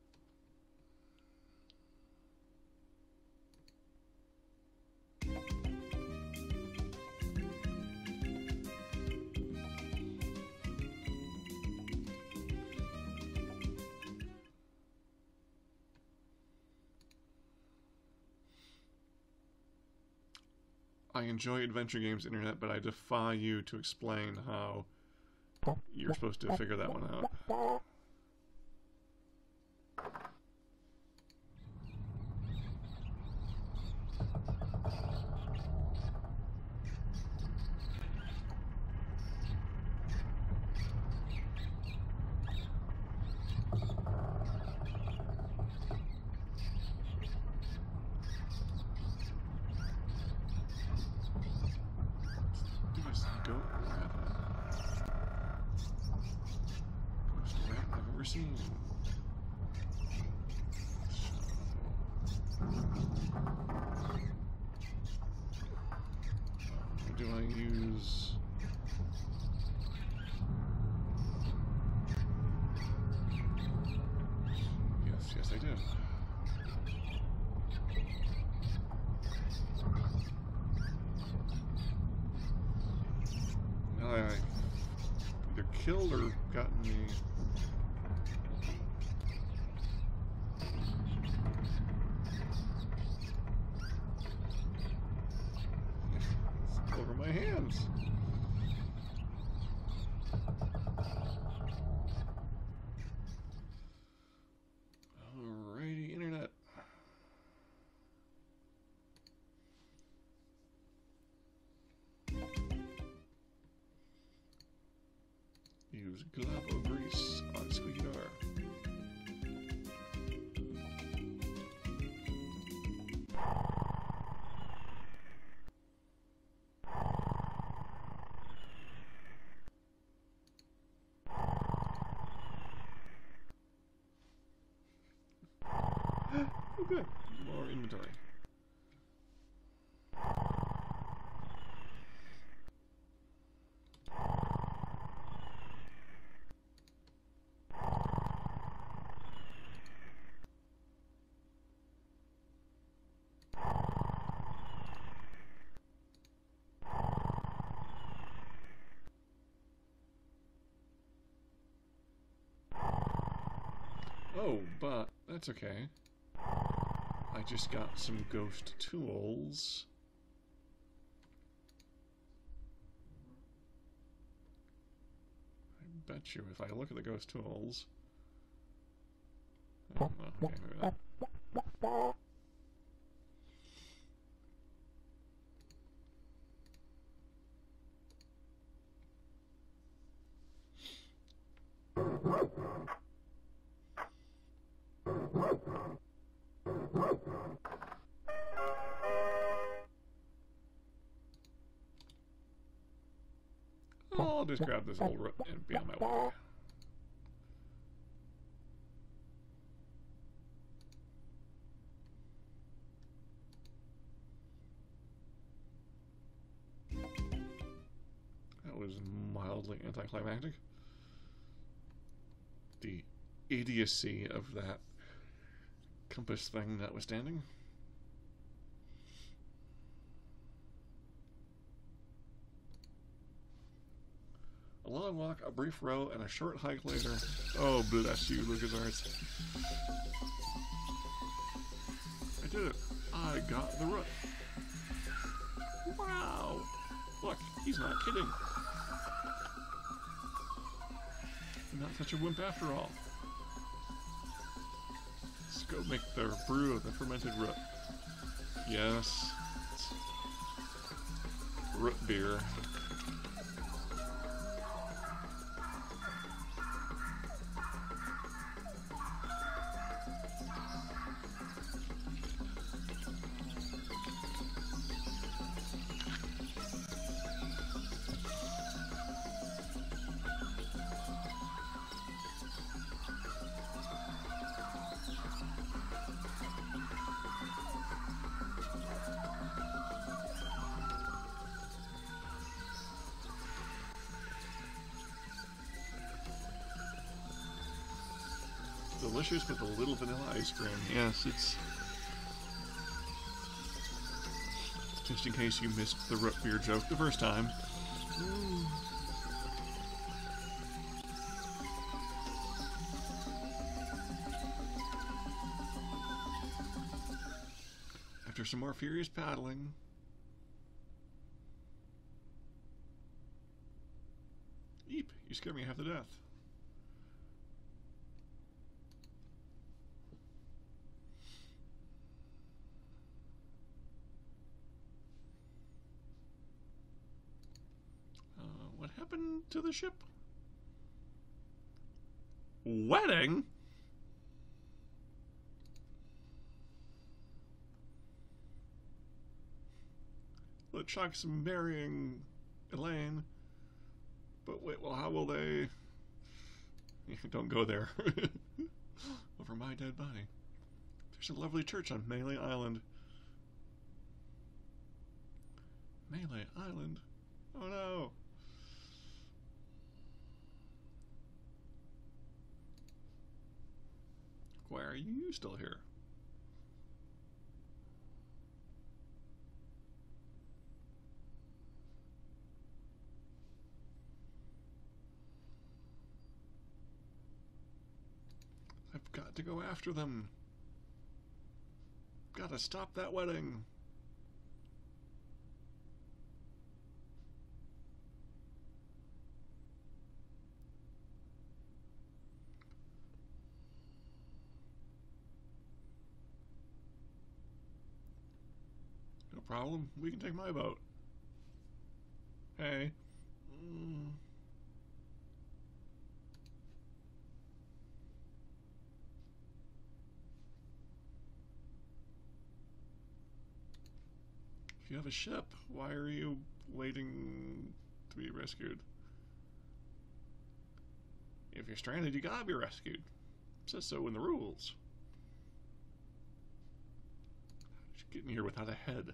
[SPEAKER 1] I enjoy adventure games, Internet, but I defy you to explain how you're supposed to figure that one out. Do I use... Yes, yes I do. Now I either killed or gotten me... over my hands. Alrighty, Internet. Use glavo grease on squeaky door. Oh, good. More inventory. Oh, but that's okay. I just got some ghost tools. bet you if I look at the ghost tools... Oh, no, okay, maybe that. I'll just grab this old root and be on my way. That was mildly anticlimactic. The idiocy of that compass thing notwithstanding. A long walk, a brief row, and a short hike later. Oh, bless you, LucasArts. I did it. I got the root. Wow! Look, he's not kidding. Not such a wimp after all. Let's go make the brew of the fermented root. Yes. Root beer. Delicious with a little vanilla ice cream. Yes, it's... Just in case you missed the root beer joke the first time. Mm. After some more furious paddling... Eep, you scared me half to death. To the ship. Wedding? LeChuck's marrying Elaine. But wait, well, how will they... Don't go there. Over my dead body. There's a lovely church on Melee Island. Melee Island? Oh no! Why are you still here? I've got to go after them. Gotta stop that wedding. Problem? We can take my boat. Hey. Mm. If you have a ship, why are you waiting to be rescued? If you're stranded, you gotta be rescued. It says so in the rules. How did you get in here without a head?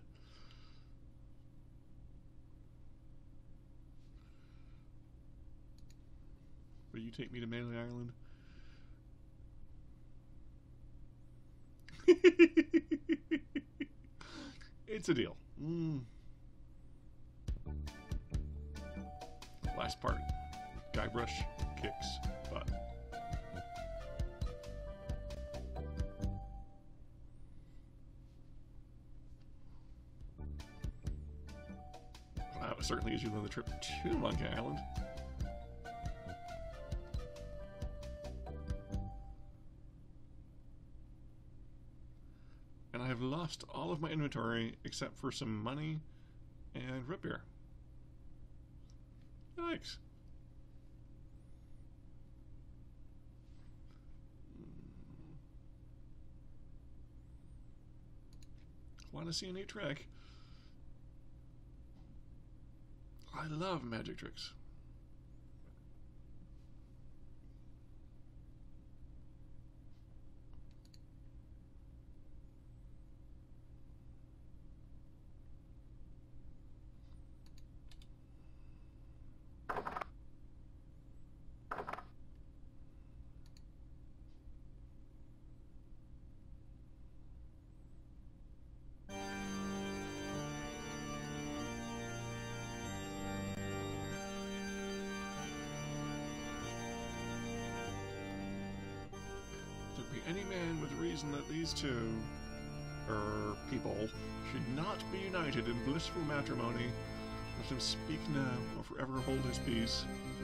[SPEAKER 1] Will you take me to Melee Island? It's a deal. Mm. Last part. Guybrush kicks butt. Well, that was certainly easier than the trip to Monkey Island. lost all of my inventory except for some money and root beer. Thanks. Want to see a neat trick? I love magic tricks. Any man with reason that these two, er, people, should not be united in blissful matrimony, let him speak now or forever hold his peace.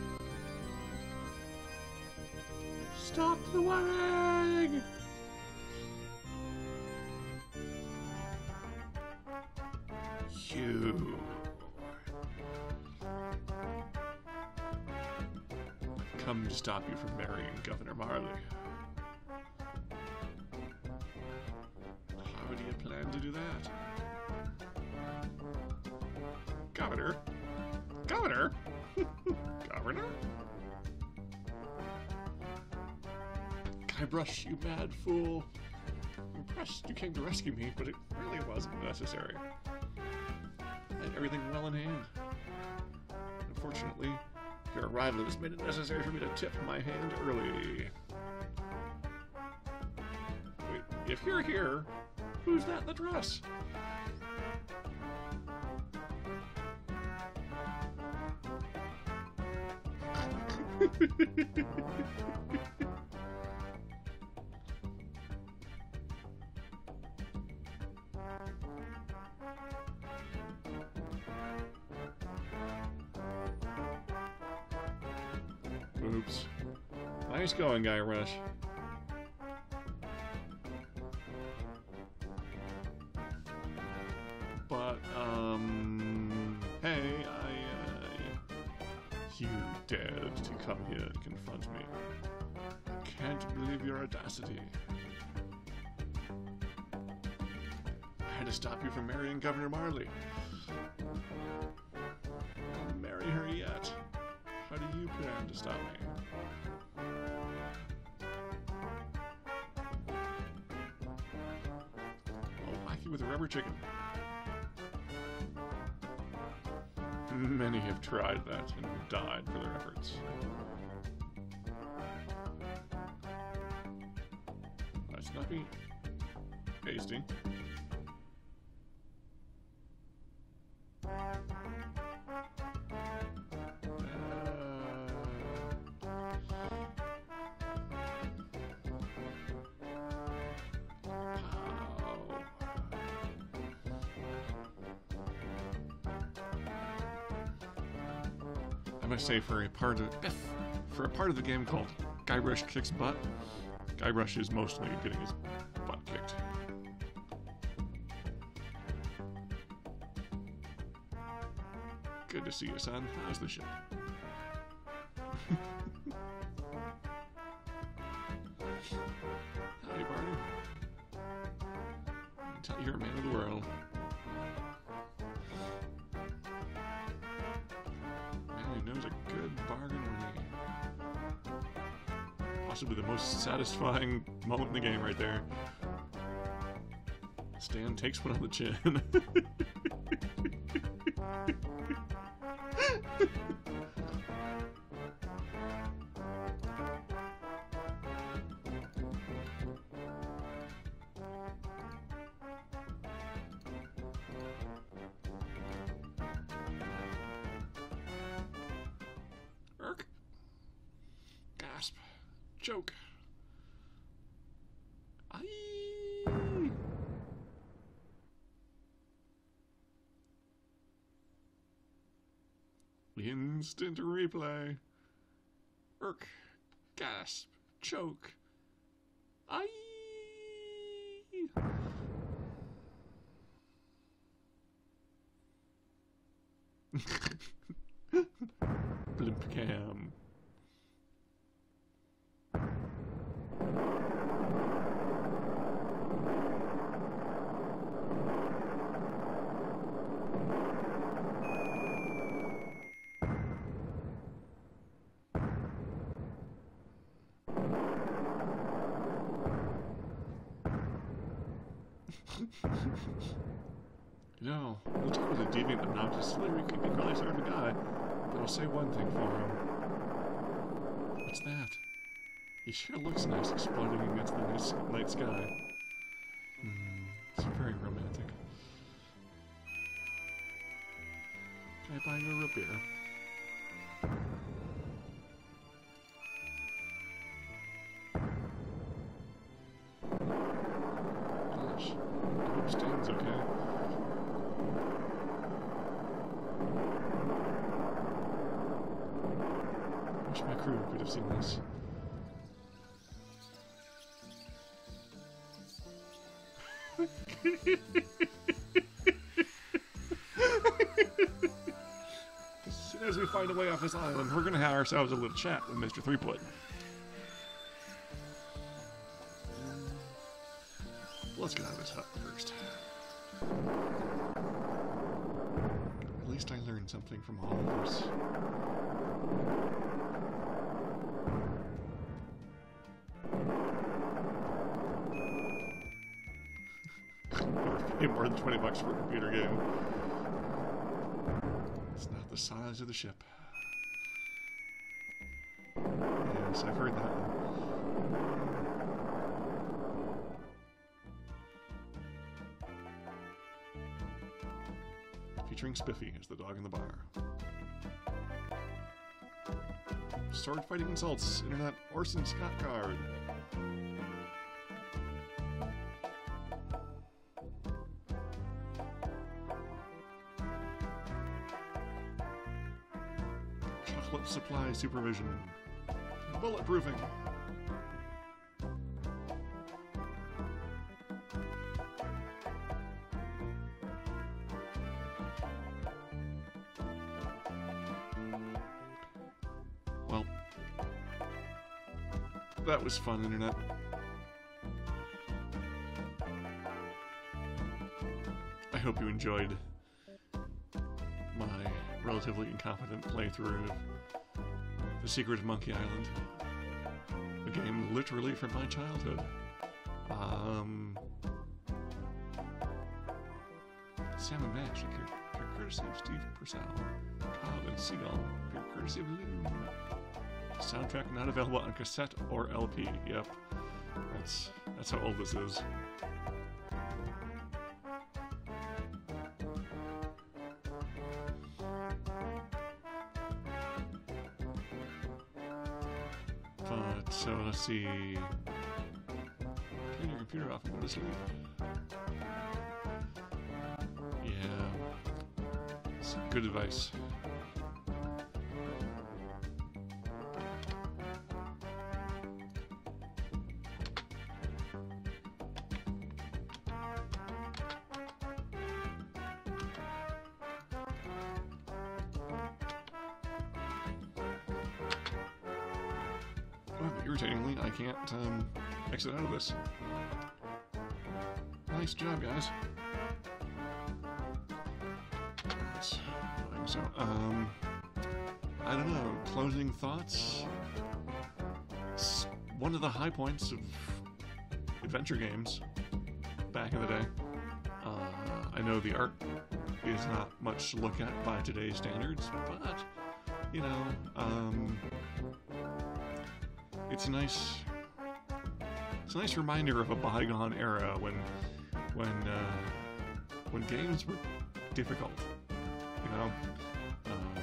[SPEAKER 1] Stop the wedding! You. I've come to stop you from marrying Governor Marley. Plan to do that. Governor? Governor? Governor? Guybrush, you mad fool. I'm impressed you came to rescue me, but it really wasn't necessary. I had everything well in hand. Unfortunately, your arrival has made it necessary for me to tip my hand early. Wait, if you're here, who's that in the dress? Oops. Nice going, Guybrush. But, um... hey, I, uh... you dared to come here and confront me. I can't believe your audacity. I had to stop you from marrying Governor Marley. I'll marry her yet. How do you plan to stop me? I'll whack you with a rubber chicken. Many have tried that and died for their efforts. Let's not be hasty. I must say, for a part of for a part of the game called Guybrush Kicks Butt, Guybrush is mostly getting his butt kicked. Good to see you, son. How's the ship? Howdy, Barter. I tell you, you're a man of the world. Knows a good bargain on me. Possibly the most satisfying moment in the game right there. Stan takes one on the chin. Gasp. Joke. Aye. Instant replay. Irk. Gasp. Choke. Aye. Blimp cam. You know, we'll talk with a deviant obnoxious slayer. He could be probably starting to die, but I'll say one thing for him. What's that? He sure looks nice exploding against the nice night sky. Hmm, it's very romantic. Can I buy you a root beer? Gosh, I hope Stan's okay. I wish my crew could have seen this. As soon as we find a way off this island, we're gonna have ourselves a little chat with Mister Threepwood. Let's get out of this hut first. At least I learned something from all of this. Pay more than twenty bucks for a computer game. It's not the size of the ship. Yes, I've heard that one. Featuring Spiffy as the dog in the bar. Sword fighting insults. Internet Orson Scott card. Chocolate supply supervision. Bulletproofing. Well, that was fun, Internet. I hope you enjoyed my relatively incompetent playthrough of The Secret of Monkey Island. A game literally from my childhood. Um, Sam and Mash, pure, pure courtesy of Steve Purcell. Cobb and Seagull, pure courtesy of Lou. Soundtrack not available on cassette or L P. Yep, that's that's how old this is. But so let's see. Turn your computer off and go to sleep. Yeah, it's good advice. Irritatingly, I can't um, exit out of this. Nice job, guys. That's annoying. So, um, I don't know. Closing thoughts. It's one of the high points of adventure games back in the day. Uh, I know the art is not much to look at by today's standards, but you know, um. It's a nice, it's a nice reminder of a bygone era when, when, uh, when games were difficult, you know, um,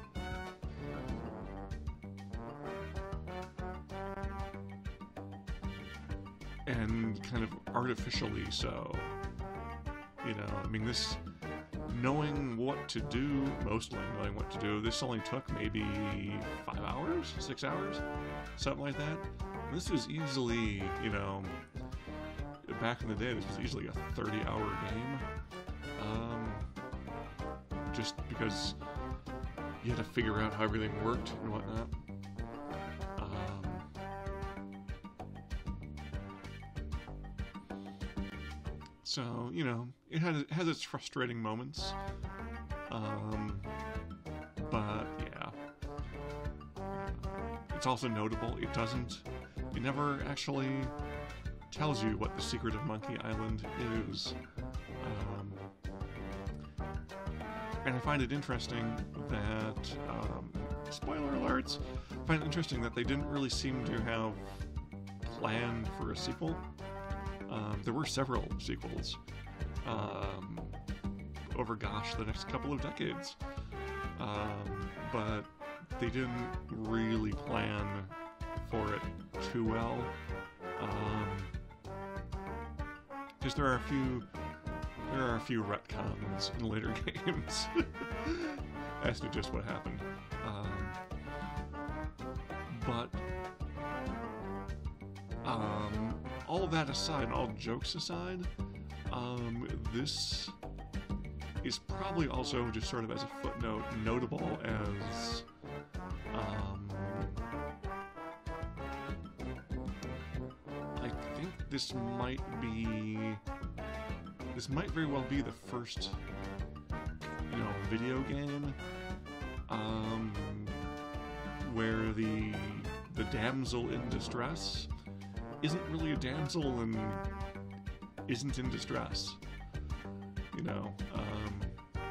[SPEAKER 1] and kind of artificially so, you know. I mean, this, knowing what to do, mostly knowing what to do, this only took maybe five hours, six hours. Something like that. This was easily, you know, back in the day, this was easily a thirty hour game. Um, just because he had to figure out how everything worked and whatnot. Um, so, you know, it has, it has its frustrating moments. Um, but, yeah. It's also notable, it doesn't, it never actually tells you what the secret of Monkey Island is. Um, and I find it interesting that, um, spoiler alerts, I find it interesting that they didn't really seem to have planned for a sequel. Um, there were several sequels um, over, gosh, the next couple of decades. Um, but they didn't really plan for it too well. Um, because there are a few, there are a few retcons in later games as to just what happened. Um, but um, all that aside, all jokes aside, um, this is probably also just sort of as a footnote notable as um, I think this might be this might very well be the first, you know, video game um, where the the damsel in distress isn't really a damsel and isn't in distress. You know, um,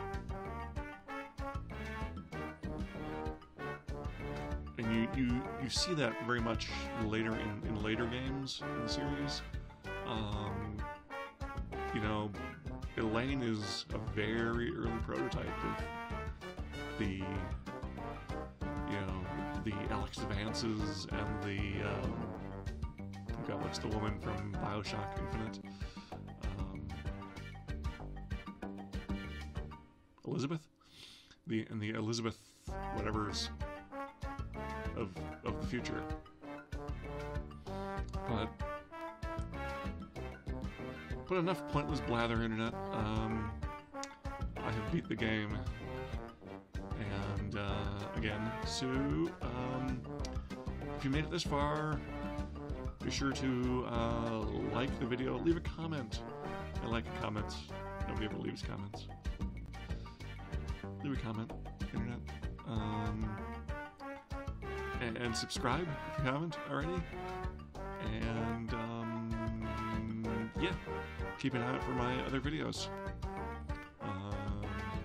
[SPEAKER 1] and you, you you see that very much later in, in later games in the series. Um, you know, Elaine is a very early prototype of the, you know, the Alex Vances and the, um, oh God, what's the woman from Bioshock Infinite? Elizabeth, the and the Elizabeth whatever's of of the future, but but enough pointless blather, internet. Um, I have beat the game, and uh, again, so um, if you made it this far, be sure to uh, like the video, leave a comment. I like comments. Nobody ever leaves comments. Leave a comment, internet, um, and, and subscribe if you haven't already, and um, yeah, keep an eye out for my other videos. Um,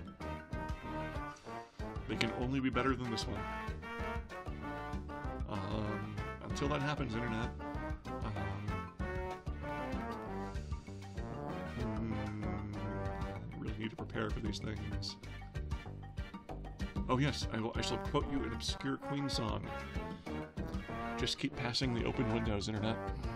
[SPEAKER 1] they can only be better than this one. Um, until that happens, internet, um, hmm, really need to prepare for these things. Oh yes, I, will, I shall quote you an obscure Queen song. Just keep passing the open windows, internet.